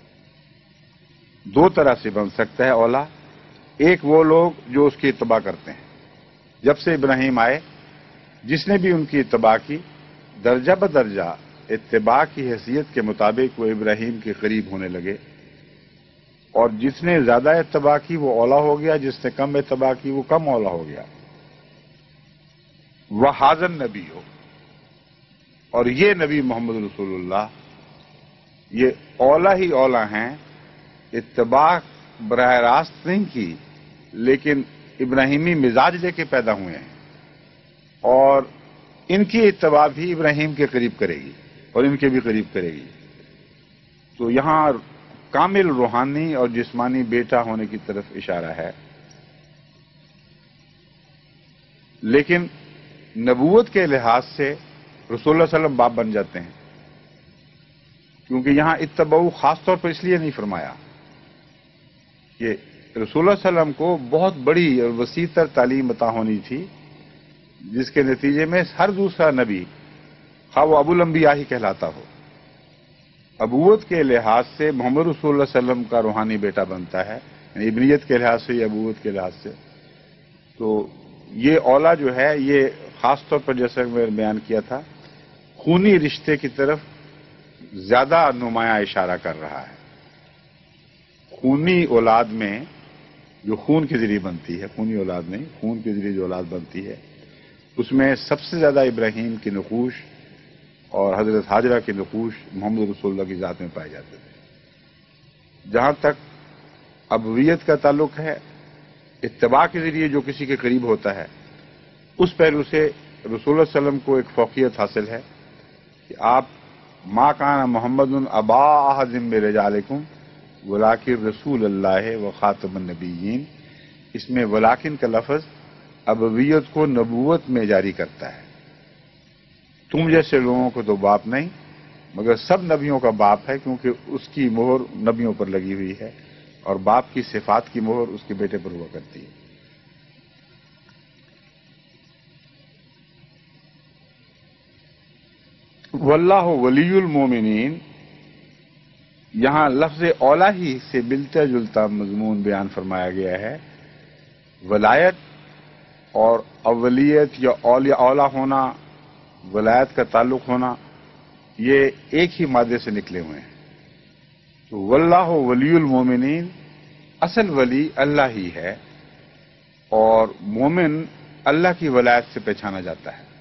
دو طرح سے بن سکتا ہے اولا۔ ایک وہ لوگ جو اس کی اتباع کرتے ہیں، جب سے ابراہیم آئے جس نے بھی ان کی اتباع کی درجہ بدرجہ اتباع کی حیثیت کے مطابق وہ ابراہیم کے قریب ہونے لگے، اور جس نے زیادہ اتباع کی وہ اولا ہو گیا، جس نے کم اتباع کی وہ کم اولا ہو گیا۔ وہ حاضر نبی ہو، اور یہ نبی محمد رسول اللہ یہ اولا ہی اولا ہیں، اتباع براہ راست نہیں کی لیکن ابراہیمی مزاج لے کے پیدا ہوئے ہیں، اور ان کی اتباع بھی ابراہیم کے قریب کرے گی اور ان کے بھی قریب کرے گی۔ تو یہاں کامل روحانی اور جسمانی بیٹا ہونے کی طرف اشارہ ہے، لیکن نبوت کے لحاظ سے رسول اللہ صلی اللہ علیہ وسلم باپ بن جاتے ہیں، کیونکہ یہاں اتباع خاص طور پر اس لیے نہیں فرمایا کہ رسول اللہ صلی اللہ علیہ وسلم کو بہت بڑی اور وسیع تر تعلیم عطا ہونی تھی، جس کے نتیجے میں ہر دوسرا نبی خواہ وہ ابو الانبیاء ہی کہلاتا ہو، ابوت کے لحاظ سے محمد رسول اللہ صلی اللہ علیہ وسلم کا روحانی بیٹا بنتا ہے، یعنی ابنیت کے لحاظ سے یا ابوت کے لحاظ سے۔ تو یہ اولا جو ہے یہ خاص طور پر جیسا کہ میں نے بیان کیا تھا خونی رشتے کی طرف زیادہ نمایاں اشارہ کر رہا ہے۔ خونی اولاد میں جو خون کے ذریعے بنتی ہے، خونی اولاد نہیں، خون کے ذریعے جو اولاد بنتی ہے اس میں سب سے زیادہ ابراہیم کی نقوش اور حضرت ہاجرہ کی نقوش محمد رسول اللہ کی ذات میں پائے جاتے تھے۔ جہاں تک ابویت کا تعلق ہے، اتباع کے ذریعے جو کسی کے قریب ہوتا ہے، اس پہلو سے رسول اللہ صلی اللہ علیہ وسلم کو ایک فوقیت حاصل ہے کہ آپ ما کان محمد ابا احد من رجالکم ولکن رسول اللہ و خاتم النبیین، اس میں ولاکن کا لفظ ابویت کو نبوت میں جاری کرتا ہے، تم جیسے لوگوں کو تو باپ نہیں، مگر سب نبیوں کا باپ ہے، کیونکہ اس کی مہر نبیوں پر لگی ہوئی ہے اور باپ کی صفات کی مہر اس کے بیٹے پر ہوا کرتی ہے۔ واللہ ولی المومنین، یہاں لفظ اولا ہی سے ملتا جلتا مضمون بیان فرمایا گیا ہے۔ ولایت اور اولیت یا اولیاء اولا ہونا، ولایت کا تعلق ہونا، یہ ایک ہی مادے سے نکلے ہوئے ہیں۔ تو واللہ ولی المومنین، اصل ولی اللہ ہی ہے اور مومن اللہ کی ولایت سے پہچانا جاتا ہے۔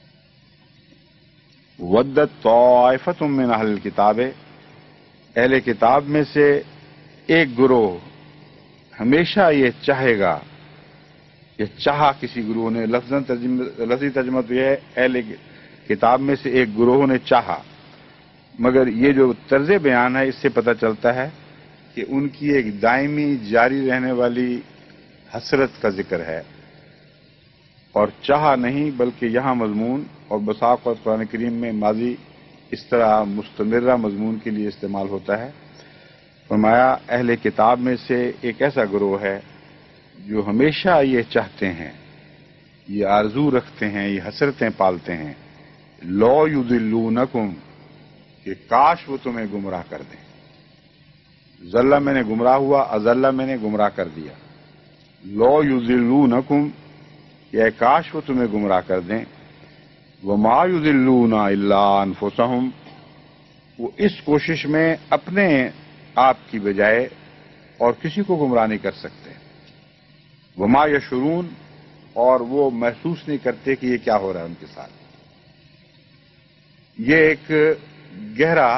ودت طائفۃ من اہل الکتاب، اہل کتاب میں سے ایک گروہ ہمیشہ یہ چاہے گا، یہ چاہا کسی گروہ نے، لفظاً لفظی ترجمہ تو یہ ہے اہل کتاب میں سے ایک گروہ نے چاہا، مگر یہ جو طرز بیان ہے اس سے پتہ چلتا ہے کہ ان کی ایک دائمی جاری رہنے والی حسرت کا ذکر ہے، اور چاہا نہیں بلکہ یہاں مضمون اور بسا اوقات قرآن کریم میں ماضی اس طرح مستمرہ مضمون کے لیے استعمال ہوتا ہے۔ فرمایا اہل کتاب میں سے ایک ایسا گروہ ہے جو ہمیشہ یہ چاہتے ہیں، یہ آرزو رکھتے ہیں، یہ حسرتیں پالتے ہیں، لو یضلونکم، کہ کاش وہ تمہیں گمراہ کر دیں۔ ذلہ میں نے گمراہ ہوا، اذلہ میں نے گمراہ کر دیا۔ لو یضلونکم، کہ کاش وہ تمہیں گمراہ کر دیں۔ وما یضلون الا انفسہم، وہ اس کوشش میں اپنے آپ کی بجائے اور کسی کو گمراہ نہیں کر سکتے۔ وما یشعرون، اور وہ محسوس نہیں کرتے کہ یہ کیا ہو رہا ہے ان کے ساتھ۔ یہ ایک گہرا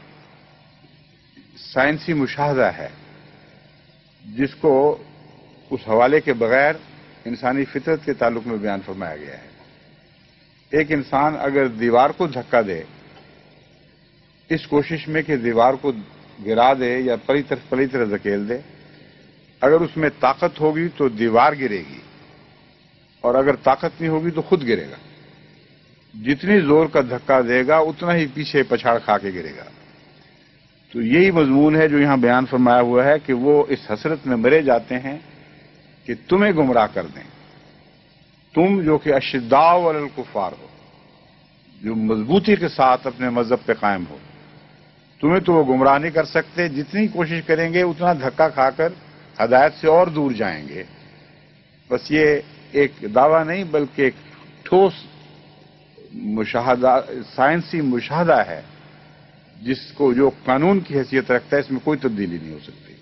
سائنسی مشاہدہ ہے جس کو اس حوالے کے بغیر انسانی فطرت کے تعلق میں بیان فرمایا گیا ہے۔ ایک انسان اگر دیوار کو دھکا دے اس کوشش میں کہ دیوار کو گرا دے یا پری طرف پلی طرح دھکیل دے، اگر اس میں طاقت ہوگی تو دیوار گرے گی، اور اگر طاقت نہیں ہوگی تو خود گرے گا۔ جتنی زور کا دھکا دے گا اتنا ہی پیچھے پچھاڑ کھا کے گرے گا۔ تو یہی مضمون ہے جو یہاں بیان فرمایا ہوا ہے کہ وہ اس حسرت میں مرے جاتے ہیں کہ تمہیں گمراہ کر دیں، تم جو کہ اشداء علی الکفار ہو، جو مضبوطی کے ساتھ اپنے مذہب پہ قائم ہو، تمہیں تو وہ گمراہ نہیں کر سکتے، جتنی کوشش کریں گے اتنا دھکا کھا کر ہدایت سے اور دور جائیں گے۔ بس یہ ایک دعویٰ نہیں بلکہ ایک ٹھوس مشاہدہ، سائنسی مشاہدہ ہے جس کو جو قانون کی حیثیت رکھتا ہے، اس میں کوئی تبدیلی نہیں ہو سکتی۔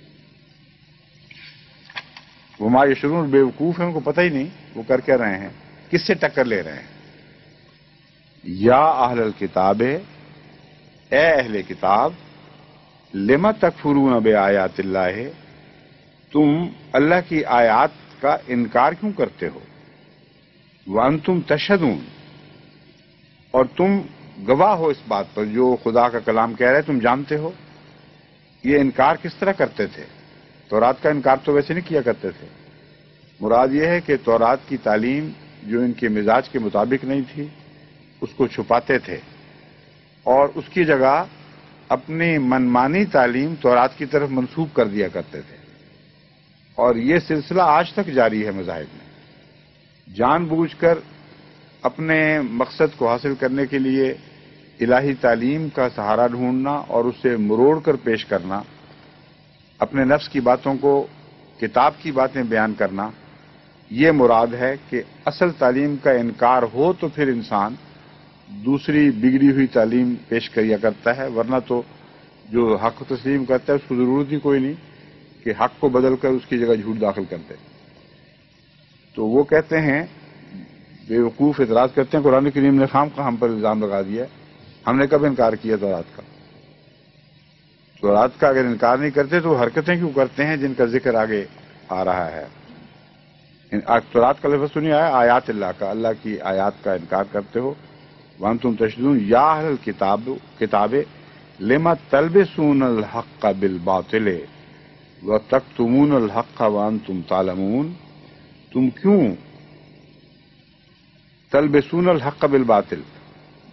وہ ما یشعرون، بے وقوف ہیں، ان کو پتہ ہی نہیں وہ کر کیا رہے ہیں، کس سے ٹکر لے رہے ہیں۔ یا اہل الکتاب، اے اہل کتاب، لما تکفرون بآیات اللہ، تم اللہ کی آیات کا انکار کیوں کرتے ہو؟ وانتم تشہدون، اور تم گواہ ہو اس بات پر جو خدا کا کلام کہہ رہے تم جانتے ہو۔ یہ انکار کس طرح کرتے تھے؟ تورات کا انکار تو ویسے نہیں کیا کرتے تھے۔ مراد یہ ہے کہ تورات کی تعلیم جو ان کے مزاج کے مطابق نہیں تھی اس کو چھپاتے تھے، اور اس کی جگہ اپنی منمانی تعلیم تورات کی طرف منسوب کر دیا کرتے تھے، اور یہ سلسلہ آج تک جاری ہے مذاہب میں۔ جان بوجھ کر اپنے مقصد کو حاصل کرنے کے لیے الہی تعلیم کا سہارا ڈھونڈنا اور اسے مروڑ کر پیش کرنا، اپنے نفس کی باتوں کو کتاب کی باتیں بیان کرنا، یہ مراد ہے کہ اصل تعلیم کا انکار ہو تو پھر انسان دوسری بگڑی ہوئی تعلیم پیش کیا کرتا ہے، ورنہ تو جو حق کو تسلیم کرتا ہے اس کو ضرورت ہی کوئی نہیں کہ حق کو بدل کر اس کی جگہ جھوٹ داخل کر دے۔ تو وہ کہتے ہیں، بے وقوف اعتراض کرتے ہیں، قرآن کریم نے خام خواہ ہم پر الزام لگا دیا ہے، ہم نے کب انکار کیا تورات کا؟ تورات کا اگر انکار نہیں کرتے تو حرکتیں کیوں کرتے ہیں جن کا ذکر آگے آ رہا ہے؟ تورات کا لفظ سنی آیا، آیات اللہ کا، اللہ کی آیات کا انکار کرتے ہو۔ وانتم تشہدون یا اہل الکتاب کتاب لما تلبسون الحق بالباطل وتکتمون الحق وانتم تعلمون، تم کیوں تلبسون الحق بالباطل،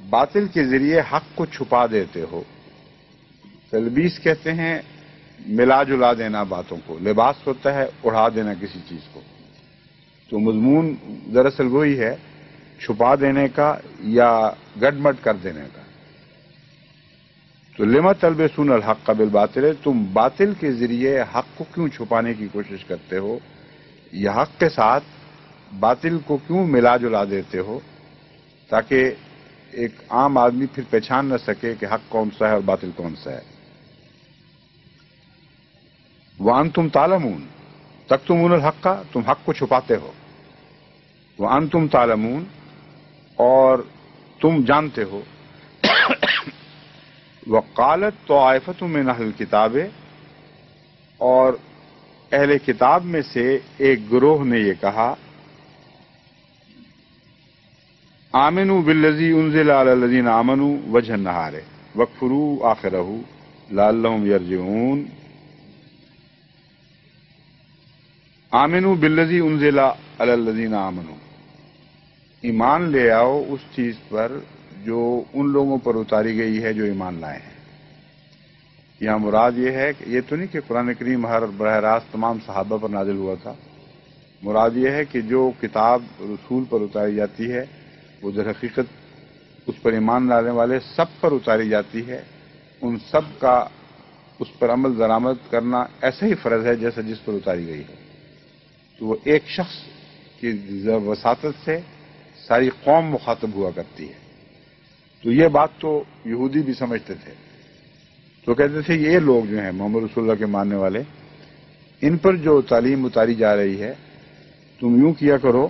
باطل کے ذریعے حق کو چھپا دیتے ہو. تلبیس کہتے ہیں ملا جلا دینا باتوں کو، لباس ہوتا ہے اڑا دینا کسی چیز کو. تو مضمون دراصل وہی ہے، چھپا دینے کا یا گڈمڈ کر دینے کا. تو لما تلبسون الحق بالباطل، تم باطل کے ذریعے حق کو کیوں چھپانے کی کوشش کرتے ہو، یا حق کے ساتھ باطل کو کیوں ملا جلا دیتے ہو، تاکہ ایک عام آدمی پھر پہچان نہ سکے کہ حق کون سا ہے اور باطل کون سا ہے. وَأَنْتُمْ تَعْلَمُونَ تَكْتُمُونَ الْحَقَّ، تم حق کو چھپاتے ہو. وَأَنْتُمْ تَعْلَمُونَ، اور تم جانتے ہو. وَقَالَتْ طَائِفَةٌ مِّنْ أَهْلِ الْكِتَابِ، اور اہل کتاب میں سے ایک گروہ نے یہ کہا، آمنوا بالذی انزل علی الذین آمنوا وجہ النہار واکفروا آخرہ لعلہم یرجعون. آمنوا بالذی انزل علی الذین آمنوا، ایمان لے آؤ اس چیز پر جو ان لوگوں پر اتاری گئی ہے جو ایمان لائے ہیں. یہاں مراد یہ ہے کہ یہ تو نہیں کہ قرآن کریم ہر براہ راست تمام صحابہ پر نازل ہوا تھا. مراد یہ ہے کہ جو کتاب رسول پر اتاری جاتی ہے وہ در حقیقت اس پر ایمان لانے والے سب پر اتاری جاتی ہے. ان سب کا اس پر عمل درآمد کرنا ایسا ہی فرض ہے جیسا جس پر اتاری گئی ہے. تو وہ ایک شخص کی وساطت سے ساری قوم مخاطب ہوا کرتی ہے. تو یہ بات تو یہودی بھی سمجھتے تھے. تو کہتے تھے یہ لوگ جو ہیں محمد رسول اللہ کے ماننے والے، ان پر جو تعلیم اتاری جا رہی ہے تم یوں کیا کرو،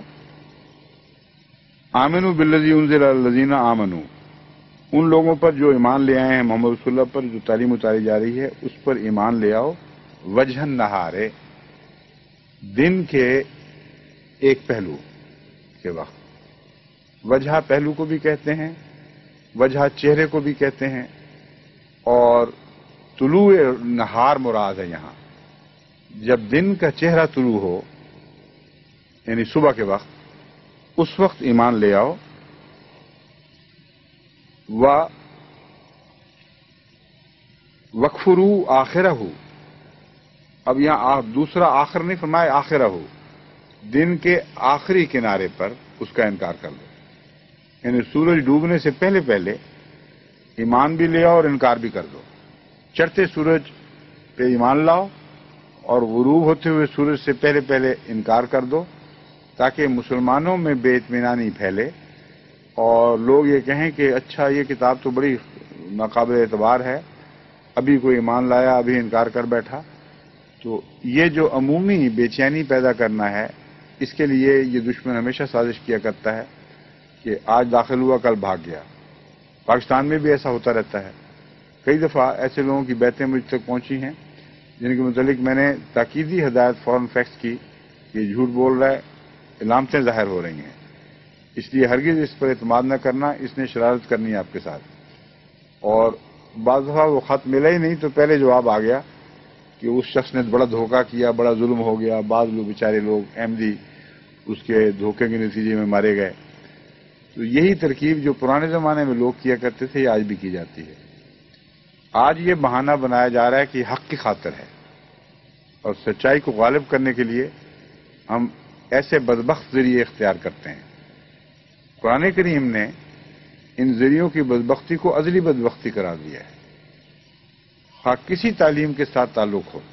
آمنوا بالذی انزل علی الذین آمنوا، ان لوگوں پر جو ایمان لے آئے ہیں محمد رسول اللہ پر جو تعلیم اتاری جا رہی ہے اس پر ایمان لے آؤ. وجہ النہار، دن کے ایک پہلو کے وقت. وجہ پہلو کو بھی کہتے ہیں، وجہ چہرے کو بھی کہتے ہیں، اور طلوع نہار مراد ہے یہاں. جب دن کا چہرہ طلوع ہو یعنی صبح کے وقت، اس وقت ایمان لے آؤ. و وکفروا آخرہ، اب یہاں دوسرا آخر نہیں فرمایا، آخرہ ہو، دن کے آخری کنارے پر اس کا انکار کر دو. یعنی سورج ڈوبنے سے پہلے پہلے ایمان بھی لے آؤ اور انکار بھی کر دو. چڑھتے سورج پہ ایمان لاؤ اور غروب ہوتے ہوئے سورج سے پہلے پہلے انکار کر دو، تاکہ مسلمانوں میں بے اطمینانی پھیلے اور لوگ یہ کہیں کہ اچھا یہ کتاب تو بڑی ناقابل اعتبار ہے، ابھی کوئی ایمان لایا ابھی انکار کر بیٹھا. تو یہ جو عمومی بے چینی پیدا کرنا ہے، اس کے لیے یہ دشمن ہمیشہ سازش کیا کرتا ہے کہ آج داخل ہوا کل بھاگ گیا. پاکستان میں بھی ایسا ہوتا رہتا ہے. کئی دفعہ ایسے لوگوں کی بیتیں مجھ تک پہنچی ہیں جن کے متعلق میں نے تاکیدی ہدایت فوراً فیکس کی کہ یہ جھوٹ بول رہا ہے، علامتیں ظاہر ہو رہی ہیں، اس لیے ہرگز اس پر اعتماد نہ کرنا، اس نے شرارت کرنی ہے آپ کے ساتھ. اور بعض دفعہ وہ خط ملا ہی نہیں تو پہلے جواب آ گیا کہ اس شخص نے بڑا دھوکہ کیا، بڑا ظلم ہو گیا، بعض لوگ بیچارے لوگ احمدی اس کے دھوکے کے نتیجے میں مارے گئے. تو یہی ترکیب جو پرانے زمانے میں لوگ کیا کرتے تھے یہ آج بھی کی جاتی ہے. آج یہ بہانہ بنایا جا رہا ہے کہ حق کی خاطر ہے اور سچائی کو غالب کرنے کے لیے ہم ایسے بدبخت ذریعے اختیار کرتے ہیں. قرآن کریم نے ان ذریعوں کی بدبختی کو ازلی بدبختی قرار دیا ہے. خواہ کسی تعلیم کے ساتھ تعلق ہو،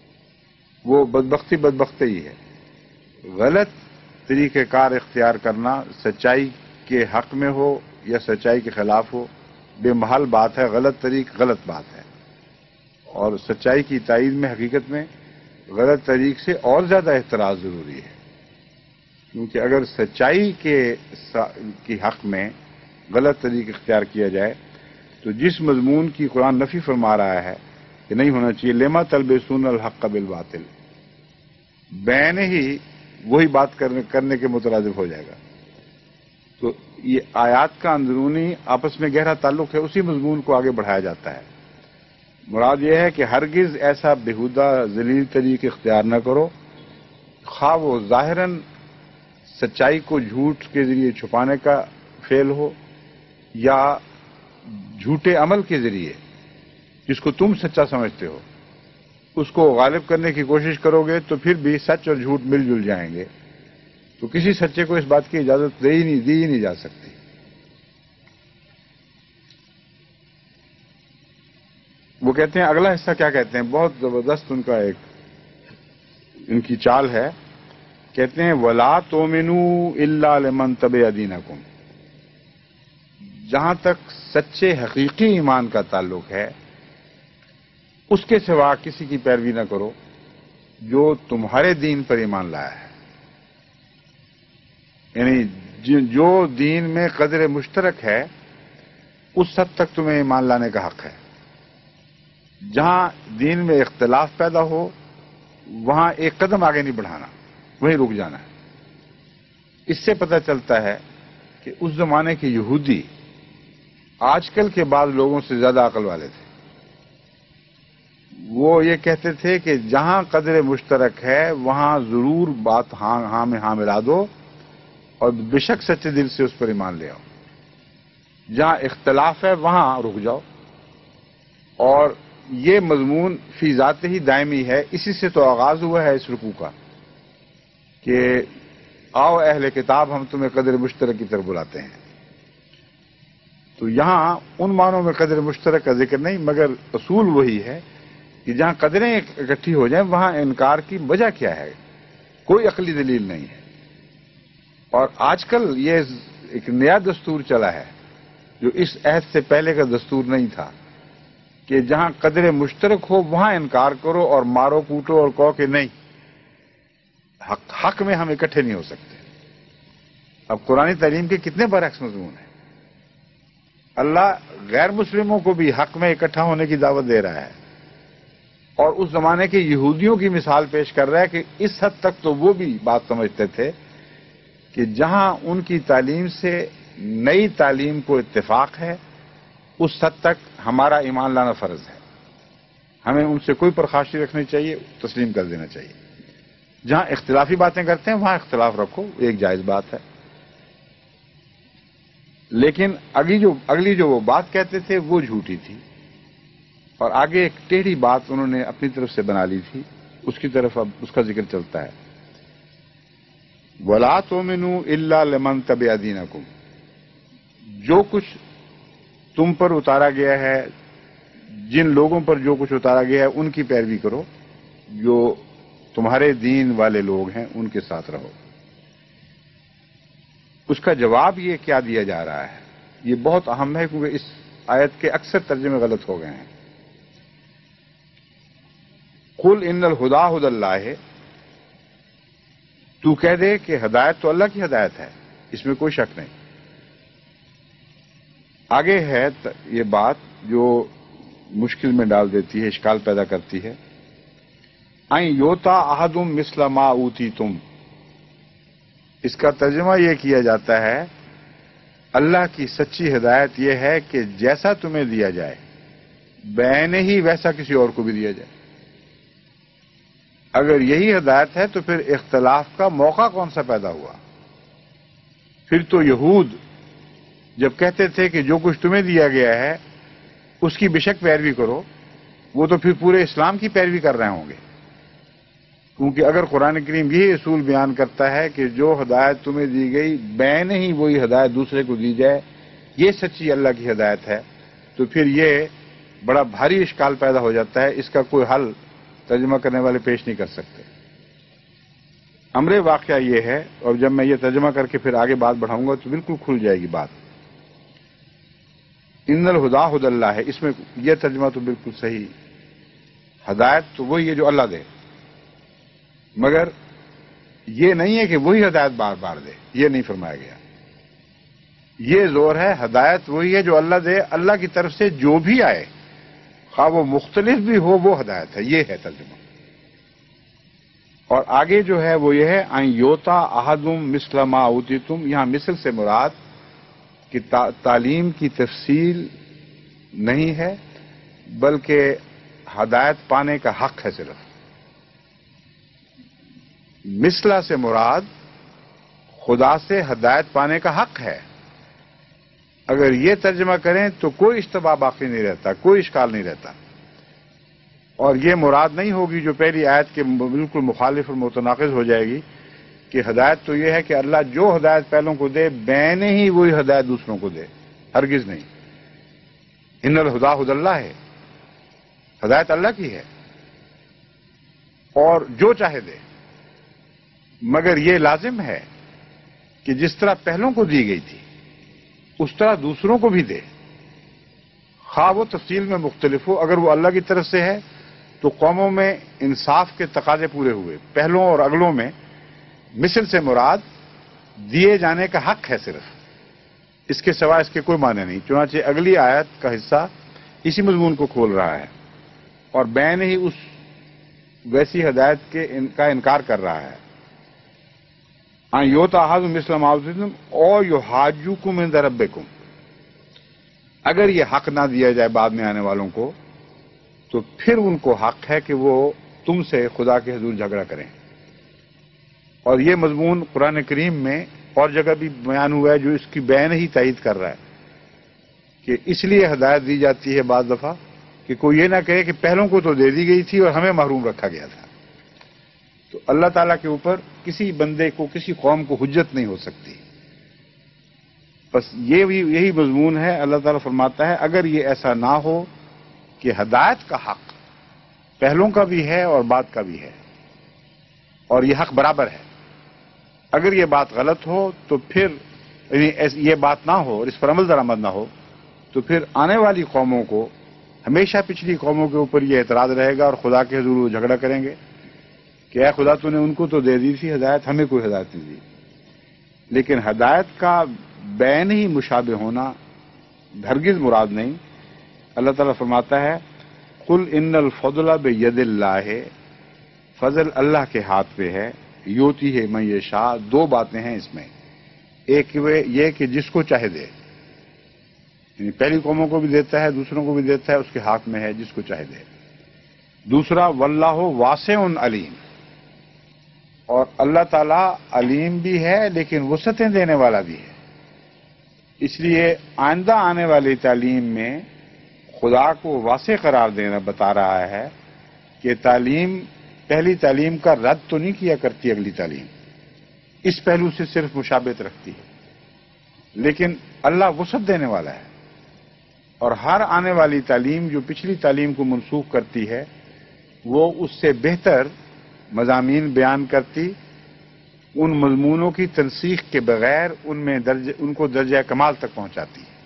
وہ بدبختی بدبختی ہی ہے. غلط طریقہ کار اختیار کرنا سچائی کے حق میں ہو یا سچائی کے خلاف ہو بے محل بات ہے. غلط طریق غلط بات ہے، اور سچائی کی تائید میں حقیقت میں غلط طریق سے اور زیادہ احتراز ضروری ہے. کیونکہ اگر سچائی کے کی حق میں غلط طریق اختیار کیا جائے تو جس مضمون کی قرآن نفی فرما رہا ہے کہ نہیں ہونا چاہیے، لما تلبسون الحق بالباطل، بین ہی وہی بات کرنے کرنے کے مترادف ہو جائے گا. تو یہ آیات کا اندرونی آپس میں گہرا تعلق ہے، اسی مضمون کو آگے بڑھایا جاتا ہے. مراد یہ ہے کہ ہرگز ایسا بےہودہ ذلیل طریق اختیار نہ کرو، خواہ وہ ظاہراً سچائی کو جھوٹ کے ذریعے چھپانے کا فعل ہو یا جھوٹے عمل کے ذریعے جس کو تم سچا سمجھتے ہو اس کو غالب کرنے کی کوشش کرو گے تو پھر بھی سچ اور جھوٹ مل جل جائیں گے. تو کسی سچے کو اس بات کی اجازت دے ہی نہیں دی ہی نہیں جا سکتی. وہ کہتے ہیں اگلا حصہ کیا کہتے ہیں, بہت زبردست ان کا ایک ان کی چال ہے. کہتے ہیں وَلَا تُؤْمِنُوا إِلَّا لِمَنْ تَبِعَ دِينَكُمْ. جہاں تک سچے حقیقی ایمان کا تعلق ہے اس کے سوا کسی کی پیروی نہ کرو جو تمہارے دین پر ایمان لایا ہے. یعنی جو دین میں قدر مشترک ہے اس حد تک تمہیں ایمان لانے کا حق ہے. جہاں دین میں اختلاف پیدا ہو وہاں ایک قدم آگے نہیں بڑھانا, وہیں رک جانا ہے. اس سے پتہ چلتا ہے کہ اس زمانے کے یہودی آج کل کے بعض لوگوں سے زیادہ عقل والے تھے. وہ یہ کہتے تھے کہ جہاں قدر مشترک ہے وہاں ضرور بات ہاں ہاں میں ہاں ملا دو اور بے شک سچے دل سے اس پر ایمان لے آؤ. جہاں اختلاف ہے وہاں رک جاؤ. اور یہ مضمون فی ذات ہی دائمی ہے. اسی سے تو آغاز ہوا ہے اس رکوع کا کہ آؤ اہل کتاب ہم تمہیں قدر مشترک کی طرف بلاتے ہیں. تو یہاں ان معنوں میں قدر مشترک کا ذکر نہیں, مگر اصول وہی ہے کہ جہاں قدریں اکٹھی ہو جائیں وہاں انکار کی وجہ کیا ہے, کوئی عقلی دلیل نہیں ہے. اور آج کل یہ ایک نیا دستور چلا ہے جو اس عہد سے پہلے کا دستور نہیں تھا کہ جہاں قدر مشترک ہو وہاں انکار کرو اور مارو کوٹو اور کہو کہ نہیں حق, حق میں ہم اکٹھے نہیں ہو سکتے. اب قرآن تعلیم کے کتنے برعکس مضمون ہیں. اللہ غیر مسلموں کو بھی حق میں اکٹھا ہونے کی دعوت دے رہا ہے اور اس زمانے کے یہودیوں کی مثال پیش کر رہا ہے کہ اس حد تک تو وہ بھی بات سمجھتے تھے کہ جہاں ان کی تعلیم سے نئی تعلیم کو اتفاق ہے اس حد تک ہمارا ایمان لانا فرض ہے. ہمیں ان سے کوئی پرخاشی رکھنی چاہیے, تسلیم کر دینا چاہیے. جہاں اختلافی باتیں کرتے ہیں وہاں اختلاف رکھو, ایک جائز بات ہے. لیکن اگلی جو اگلی جو وہ بات کہتے تھے وہ جھوٹی تھی اور آگے ایک ٹیڑھی بات انہوں نے اپنی طرف سے بنا لی تھی, اس کی طرف اب اس کا ذکر چلتا ہے. وَلَا تُؤْمِنُوا إِلَّا لِمَنْ تَبِعَ دِينَكُمْ. جو کچھ تم پر اتارا گیا ہے, جن لوگوں پر جو کچھ اتارا گیا ہے ان کی پیروی کرو, جو تمہارے دین والے لوگ ہیں ان کے ساتھ رہو. اس کا جواب یہ کیا دیا جا رہا ہے یہ بہت اہم ہے کیونکہ اس آیت کے اکثر ترجمے غلط ہو گئے ہیں. قل ان الہدی ھدی اللہ. تو کہہ دے کہ ہدایت تو اللہ کی ہدایت ہے, اس میں کوئی شک نہیں. آگے ہے یہ بات جو مشکل میں ڈال دیتی ہے, اشکال پیدا کرتی ہے. این یوتا احدم مثل ما اوتیتم. اس کا ترجمہ یہ کیا جاتا ہے اللہ کی سچی ہدایت یہ ہے کہ جیسا تمہیں دیا جائے بعین ہی ویسا کسی اور کو بھی دیا جائے. اگر یہی ہدایت ہے تو پھر اختلاف کا موقع کون سا پیدا ہوا؟ پھر تو یہود جب کہتے تھے کہ جو کچھ تمہیں دیا گیا ہے اس کی بے شک پیروی کرو, وہ تو پھر پورے اسلام کی پیروی کر رہے ہوں گے. کیونکہ اگر قرآن کریم یہی اصول بیان کرتا ہے کہ جو ہدایت تمہیں دی گئی بعین ہی وہی ہدایت دوسرے کو دی جائے, یہ سچی اللہ کی ہدایت ہے, تو پھر یہ بڑا بھاری اشکال پیدا ہو جاتا ہے. اس کا کوئی حل ترجمہ کرنے والے پیش نہیں کر سکتے. امر واقعہ یہ ہے, اور جب میں یہ ترجمہ کر کے پھر آگے بات بڑھاؤں گا تو بالکل کھل جائے گی بات. ان الہدی ھدی اللہ ہے, اس میں یہ ترجمہ تو بالکل صحیح. ہدایت تو وہی ہے جو اللہ دے, مگر یہ نہیں ہے کہ وہی ہدایت بار بار دے, یہ نہیں فرمایا گیا. یہ زور ہے ہدایت وہی ہے جو اللہ دے, اللہ کی طرف سے جو بھی آئے خواہ وہ مختلف بھی ہو وہ ہدایت ہے, یہ ہے ترجمہ. اور آگے جو ہے وہ یہ ہے این یوتا احدم مثل ما اوتیتم. یہاں مثل سے مراد کہ تعلیم کی تفصیل نہیں ہے بلکہ ہدایت پانے کا حق ہے. صرف مثلا سے مراد خدا سے ہدایت پانے کا حق ہے. اگر یہ ترجمہ کریں تو کوئی اشتباہ باقی نہیں رہتا، کوئی اشکال نہیں رہتا، اور یہ مراد نہیں ہوگی جو پہلی آیت کے بالکل مخالف اور متناقض ہو جائے گی کہ ہدایت تو یہ ہے کہ اللہ جو ہدایت پہلوں کو دے بین ہی وہی ہدایت دوسروں کو دے، ہرگز نہیں۔ ان الہدا ھدی اللہ ہے، ہدایت اللہ کی ہے اور جو چاہے دے، مگر یہ لازم ہے کہ جس طرح پہلوں کو دی گئی تھی اس طرح دوسروں کو بھی دے، خواہ وہ تفصیل میں مختلف ہو۔ اگر وہ اللہ کی طرف سے ہے تو قوموں میں انصاف کے تقاضے پورے ہوئے، پہلوں اور اگلوں میں مثل سے مراد دیے جانے کا حق ہے صرف، اس کے سوا اس کے کوئی معنی نہیں۔ چنانچہ اگلی آیت کا حصہ اسی مضمون کو کھول رہا ہے اور بین ہی اس ویسی ہدایت کے ان کا انکار کر رہا ہے۔ ہاں یوتا احد مثل ما اوتیتم او یحاجوکم عند ربکم، اگر یہ حق نہ دیا جائے بعد میں آنے والوں کو تو پھر ان کو حق ہے کہ وہ تم سے خدا کے حضور جھگڑا کریں۔ اور یہ مضمون قرآن کریم میں اور جگہ بھی بیان ہوا ہے جو اس کی بین ہی تائید کر رہا ہے کہ اس لیے ہدایت دی جاتی ہے بعض دفعہ کہ کوئی یہ نہ کہے کہ پہلوں کو تو دے دی گئی تھی اور ہمیں محروم رکھا گیا تھا۔ تو اللہ تعالیٰ کے اوپر کسی بندے کو، کسی قوم کو حجت نہیں ہو سکتی۔ بس یہ بھی یہی مضمون ہے۔ اللہ تعالیٰ فرماتا ہے اگر یہ ایسا نہ ہو کہ ہدایت کا حق پہلوں کا بھی ہے اور بعد کا بھی ہے اور یہ حق برابر ہے، اگر یہ بات غلط ہو تو پھر یعنی یہ بات نہ ہو اور اس پر عمل درآمد نہ ہو تو پھر آنے والی قوموں کو ہمیشہ پچھلی قوموں کے اوپر یہ اعتراض رہے گا اور خدا کے حضور وہ جھگڑا کریں گے کہ اے خدا تو نے ان کو تو دے دی تھی ہدایت، ہمیں کوئی ہدایت نہیں دی۔ لیکن ہدایت کا بین ہی مشابہ ہونا ہرگز مراد نہیں۔ اللہ تعالیٰ فرماتا ہے قل ان الفضل بید اللہ، فضل اللہ کے ہاتھ پہ ہے، یوتی ہے من یشاء۔ دو باتیں ہیں اس میں، ایک یہ کہ جس کو چاہے دے، یعنی پہلی قوموں کو بھی دیتا ہے دوسروں کو بھی دیتا ہے، اس کے ہاتھ میں ہے جس کو چاہے دے۔ دوسرا واللہ واسع علیم، اور اللہ تعالیٰ علیم بھی ہے لیکن وسعتیں دینے والا بھی ہے۔ اس لیے آئندہ آنے والی تعلیم میں خدا کو واسع قرار دینا بتا رہا ہے کہ تعلیم پہلی تعلیم کا رد تو نہیں کیا کرتی اگلی تعلیم، اس پہلو سے صرف مشابہت رکھتی ہے، لیکن اللہ وسعت دینے والا ہے اور ہر آنے والی تعلیم جو پچھلی تعلیم کو منسوخ کرتی ہے وہ اس سے بہتر مضامین بیان کرتی، ان مضمونوں کی تنسیخ کے بغیر ان میں درجہ ان کو درجہ کمال تک پہنچاتی ہے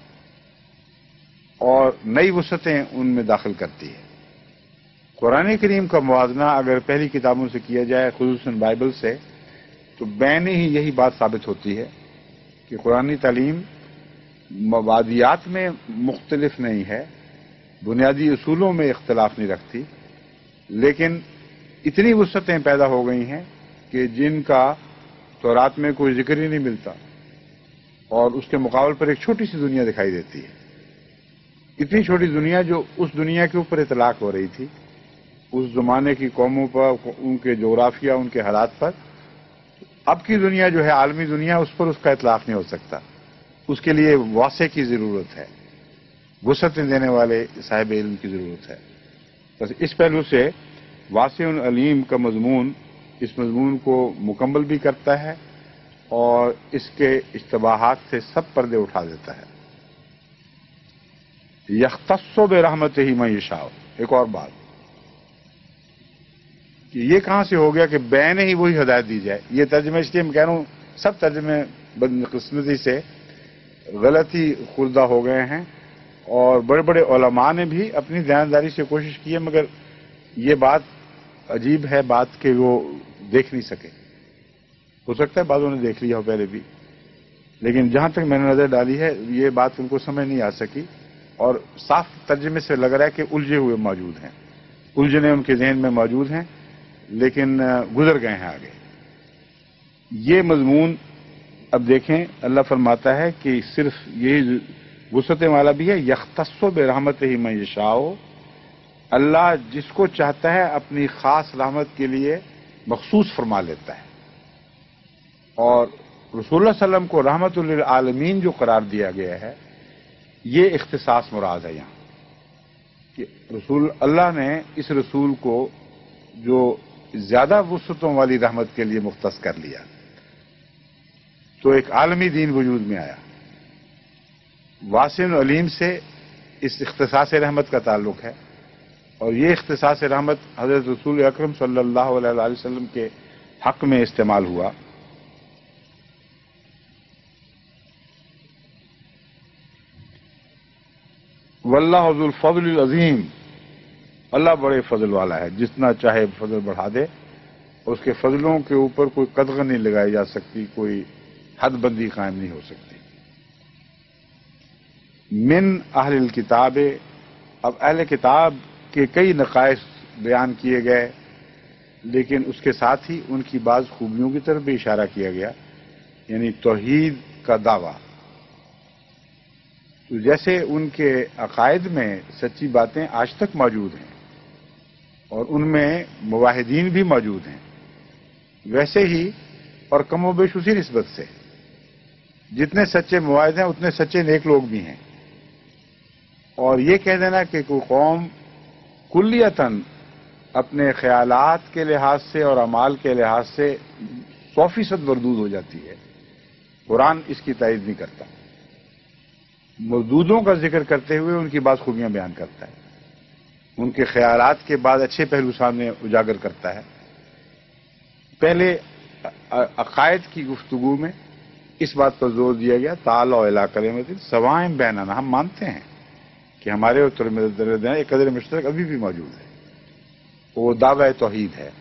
اور نئی وسعتیں ان میں داخل کرتی ہے۔ قرآن کریم کا موازنہ اگر پہلی کتابوں سے کیا جائے، خصوصاً بائبل سے، تو بین ہی یہی بات ثابت ہوتی ہے کہ قرآنی تعلیم مبادیات میں مختلف نہیں ہے، بنیادی اصولوں میں اختلاف نہیں رکھتی، لیکن اتنی وسعتیں پیدا ہو گئی ہیں کہ جن کا تورات میں کوئی ذکر ہی نہیں ملتا اور اس کے مقابل پر ایک چھوٹی سی دنیا دکھائی دیتی ہے۔ اتنی چھوٹی دنیا جو اس دنیا کے اوپر اطلاق ہو رہی تھی، اس زمانے کی قوموں پر، ان کے جغرافیہ، ان کے حالات پر۔ اب کی دنیا جو ہے عالمی دنیا، اس پر اس کا اطلاق نہیں ہو سکتا، اس کے لیے واسع کی ضرورت ہے، وسعتیں دینے والے صاحب علم کی ضرورت ہے۔ بس اس پہلو سے واسع علیم کا مضمون اس مضمون کو مکمل بھی کرتا ہے اور اس کے اشتباہات سے سب پردے اٹھا دیتا ہے۔ یختص برحمتہ من یشاء، ایک اور بات کہ یہ کہاں سے ہو گیا کہ بین ہی وہی ہدایت دی جائے؟ یہ ترجمہ اس لیے میں کہہ رہا ہوں سب ترجمے بدقسمتی سے غلطی خوردہ ہو گئے ہیں اور بڑے بڑے علماء نے بھی اپنی دیانتداری سے کوشش کی ہے، مگر یہ بات عجیب ہے بات کہ وہ دیکھ نہیں سکے۔ ہو سکتا ہے بعضوں نے دیکھ لیا ہو پہلے بھی، لیکن جہاں تک میں نے نظر ڈالی ہے یہ بات ان کو سمجھ نہیں آ سکی اور صاف ترجمے سے لگ رہا ہے کہ الجھے ہوئے موجود ہیں، الجھنے ان کے ذہن میں موجود ہیں لیکن گزر گئے ہیں آگے۔ یہ مضمون اب دیکھیں، اللہ فرماتا ہے کہ صرف یہی وسعتیں والا بھی ہے، یختص برحمتہ من یشاء، اللہ جس کو چاہتا ہے اپنی خاص رحمت کے لیے مخصوص فرما لیتا ہے، اور رسول اللہ صلی اللہ علیہ وسلم کو رحمت للعالمین جو قرار دیا گیا ہے یہ اختصاص مراد ہے یہاں کہ رسول اللہ نے اس رسول کو جو زیادہ وسعتوں والی رحمت کے لیے مختص کر لیا تو ایک عالمی دین وجود میں آیا. واسع علیم سے اس اختصاص رحمت کا تعلق ہے اور یہ اختصاص رحمت حضرت رسول اکرم صلی اللہ علیہ وسلم کے حق میں استعمال ہوا. واللہ ذو الفضل العظیم، اللہ بڑے فضل والا ہے، جتنا چاہے فضل بڑھا دے، اس کے فضلوں کے اوپر کوئی قدغن نہیں لگائی جا سکتی، کوئی حد بندی قائم نہیں ہو سکتی. من اہل الکتاب، اب اہل کتاب کے کئی نقائص بیان کیے گئے لیکن اس کے ساتھ ہی ان کی بعض خوبیوں کی طرف بھی اشارہ کیا گیا، یعنی توحید کا دعویٰ. تو جیسے ان کے عقائد میں سچی باتیں آج تک موجود ہیں اور ان میں موحدین بھی موجود ہیں، ویسے ہی اور کم و بیش اسی نسبت سے جتنے سچے موحد ہیں اتنے سچے نیک لوگ بھی ہیں. اور یہ کہہ دینا کہ کوئی قوم کلیتاً اپنے خیالات کے لحاظ سے اور اعمال کے لحاظ سے سو فیصد مردود ہو جاتی ہے، قرآن اس کی تائید نہیں کرتا. مردودوں کا ذکر کرتے ہوئے ان کی بعض خوبیاں بیان کرتا ہے، ان کے خیالات کے بعد اچھے پہلو سامنے اجاگر کرتا ہے. پہلے عقائد کی گفتگو میں اس بات پر زور دیا گیا تعالی الی کلمۃ سواء بیننا، ہم مانتے ہیں کہ ہمارے اور تمہارے ایک قدر مشترک ابھی بھی موجود ہے، وہ دعوی توحید ہے.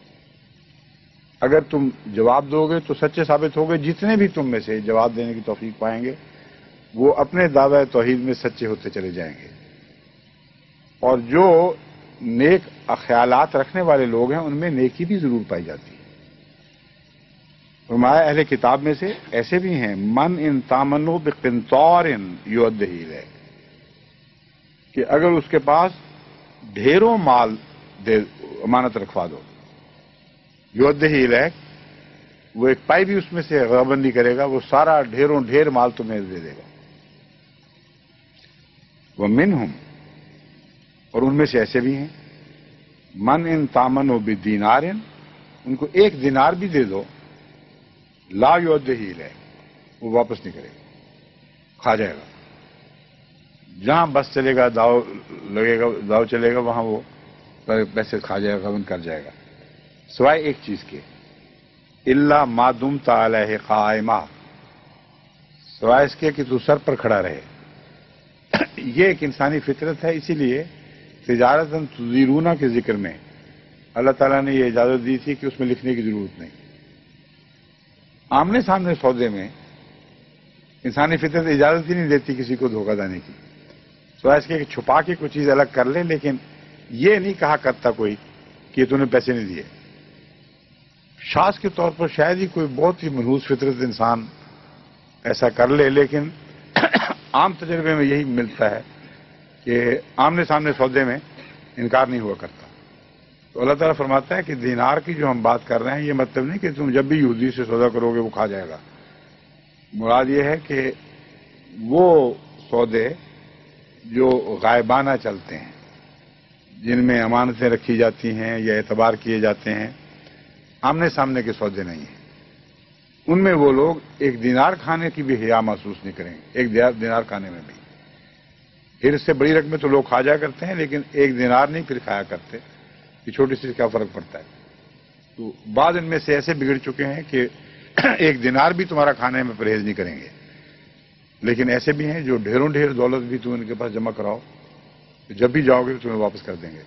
اگر تم جواب دو گے تو سچے ثابت ہو گے، جتنے بھی تم میں سے جواب دینے کی توفیق پائیں گے وہ اپنے دعوی توحید میں سچے ہوتے چلے جائیں گے. اور جو نیک خیالات رکھنے والے لوگ ہیں ان میں نیکی بھی ضرور پائی جاتی ہے. فرمایا اہل کتاب میں سے ایسے بھی ہیں من ان تامنوا بقنطار یؤدہ الیک، کہ اگر اس کے پاس ڈھیروں مال دے امانت رکھوا دو، یؤدہ الیک، وہ ایک پائی بھی اس میں سے غبن نہیں کرے گا، وہ سارا ڈھیروں ڈھیر مال تمہیں دے دے گا. ومنہم، اور ان میں سے ایسے بھی ہیں من ان تامنوا بدینار، ان کو ایک دینار بھی دے دو لا یؤدہ الیک، وہ واپس نہیں کرے گا، کھا جائے گا. جہاں بس چلے گا، داؤ لگے گا، داؤ چلے گا، وہاں وہ پیسے کھا جائے گا، غبن کر جائے گا، سوائے ایک چیز کے الا ما دمت علیہ قائما، سوائے اس کے کہ تو سر پر کھڑا رہے. یہ ایک انسانی فطرت ہے، اسی لیے تجارت تدیرون کے ذکر میں اللہ تعالیٰ نے یہ اجازت دی تھی کہ اس میں لکھنے کی ضرورت نہیں. آمنے سامنے سودے میں انسانی فطرت اجازت ہی نہیں دیتی کسی کو دھوکہ دینے کی، سوائے اس کے کہ چھپا کے کوئی چیز الگ کر لے، لیکن یہ نہیں کہا کرتا کوئی کہ تو نے پیسے نہیں دیے. شاذ کے طور پر شاید ہی کوئی بہت ہی منحوس فطرت انسان ایسا کر لے، لیکن عام تجربے میں یہی ملتا ہے کہ آمنے سامنے سودے میں انکار نہیں ہوا کرتا. تو اللہ تعالیٰ فرماتا ہے کہ دینار کی جو ہم بات کر رہے ہیں یہ مطلب نہیں کہ تم جب بھی یہودی سے سودا کرو گے وہ کھا جائے گا. مراد یہ ہے کہ وہ سودے جو غائبانہ چلتے ہیں، جن میں امانتیں رکھی جاتی ہیں یا اعتبار کیے جاتے ہیں، آمنے سامنے کے سودے نہیں ہیں. ان میں وہ لوگ ایک دینار کھانے کی بھی حیا محسوس نہیں کریں گے. ایک دینار کھانے میں بھی، پھر اس سے بڑی رقمیں تو لوگ کھا جایا کرتے ہیں لیکن ایک دینار نہیں پھر کھایا کرتے، کہ چھوٹی سی کیا فرق پڑتا ہے. تو بعض ان میں سے ایسے بگڑ چکے ہیں کہ ایک دینار بھی تمہارا کھانے میں پرہیز نہیں کریں گے، لیکن ایسے بھی ہیں جو ڈھیروں ڈھیر دولت بھی تم ان کے پاس جمع کراؤ، جب بھی جاؤ گے تمہیں واپس کر دیں گے.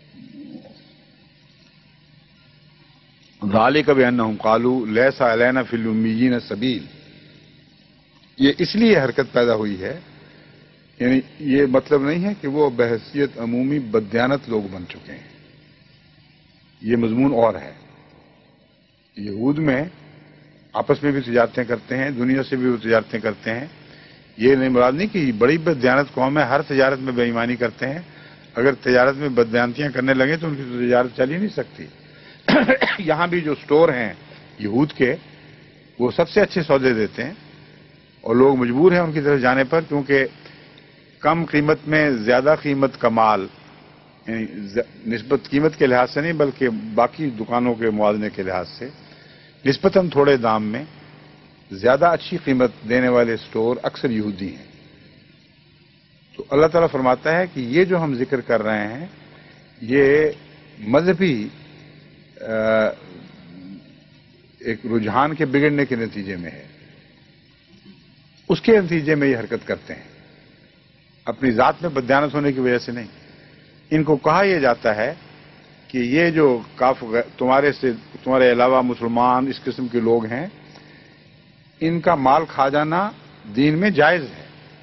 ذالک بانہم قالوا لیس علینا فی الامیین سبیل، یہ اس لیے حرکت پیدا ہوئی ہے، یعنی یہ مطلب نہیں ہے کہ وہ بحیثیت عمومی بددیانت لوگ بن چکے ہیں. یہ مضمون اور ہے. یہود میں آپس میں بھی تجارتیں کرتے ہیں، دنیا سے بھی وہ تجارتیں کرتے ہیں. یہ نہیں مراد نہیں کہ بڑی بددیانت قوم ہے، ہر تجارت میں بے ایمانی کرتے ہیں. اگر تجارت میں بددیانتیاں کرنے لگے تو ان کی تو تجارت چل ہی نہیں سکتی. یہاں بھی جو سٹور ہیں یہود کے، وہ سب سے اچھے سودے دیتے ہیں اور لوگ مجبور ہیں ان کی طرف جانے پر، کیونکہ کم قیمت میں زیادہ قیمت کا مال، یعنی نسبت قیمت کے لحاظ سے نہیں بلکہ باقی دکانوں کے موازنے کے لحاظ سے نسبتاً تھوڑے دام میں زیادہ اچھی قیمت دینے والے اسٹور اکثر یہودی ہیں۔ تو اللہ تعالیٰ فرماتا ہے کہ یہ جو ہم ذکر کر رہے ہیں یہ مذہبی ایک رجحان کے بگڑنے کے نتیجے میں ہے، اس کے نتیجے میں یہ حرکت کرتے ہیں، اپنی ذات میں بددیانت ہونے کی وجہ سے نہیں۔ ان کو کہا یہ جاتا ہے کہ یہ جو کاف تمہارے سے تمہارے علاوہ مسلمان اس قسم کے لوگ ہیں، ان کا مال کھا جانا دین میں جائز ہے،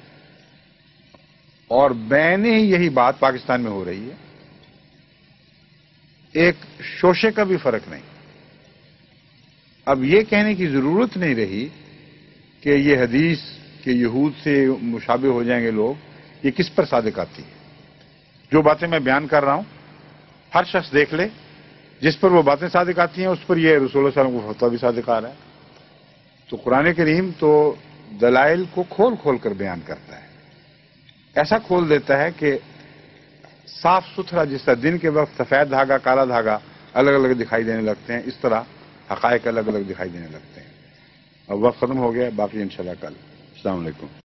اور بین ہی یہی بات پاکستان میں ہو رہی ہے، ایک شوشے کا بھی فرق نہیں۔ اب یہ کہنے کی ضرورت نہیں رہی کہ یہ حدیث کہ یہود سے مشابہ ہو جائیں گے لوگ، یہ کس پر صادق آتی ہے؟ جو باتیں میں بیان کر رہا ہوں ہر شخص دیکھ لے، جس پر وہ باتیں صادق آتی ہیں اس پر یہ رسول اللہ صلی اللہ علیہ وسلم کو فتویٰ بھی صادق آ رہا ہے۔ تو قرآن کریم تو دلائل کو کھول کھول کر بیان کرتا ہے، ایسا کھول دیتا ہے کہ صاف ستھرا، جس طرح دن کے وقت سفید دھاگا کالا دھاگا الگ الگ دکھائی دینے لگتے ہیں، اس طرح حقائق الگ الگ دکھائی دینے لگتے ہیں۔ اب وقت ختم ہو گیا، باقی انشاءاللہ کل۔ السلام علیکم۔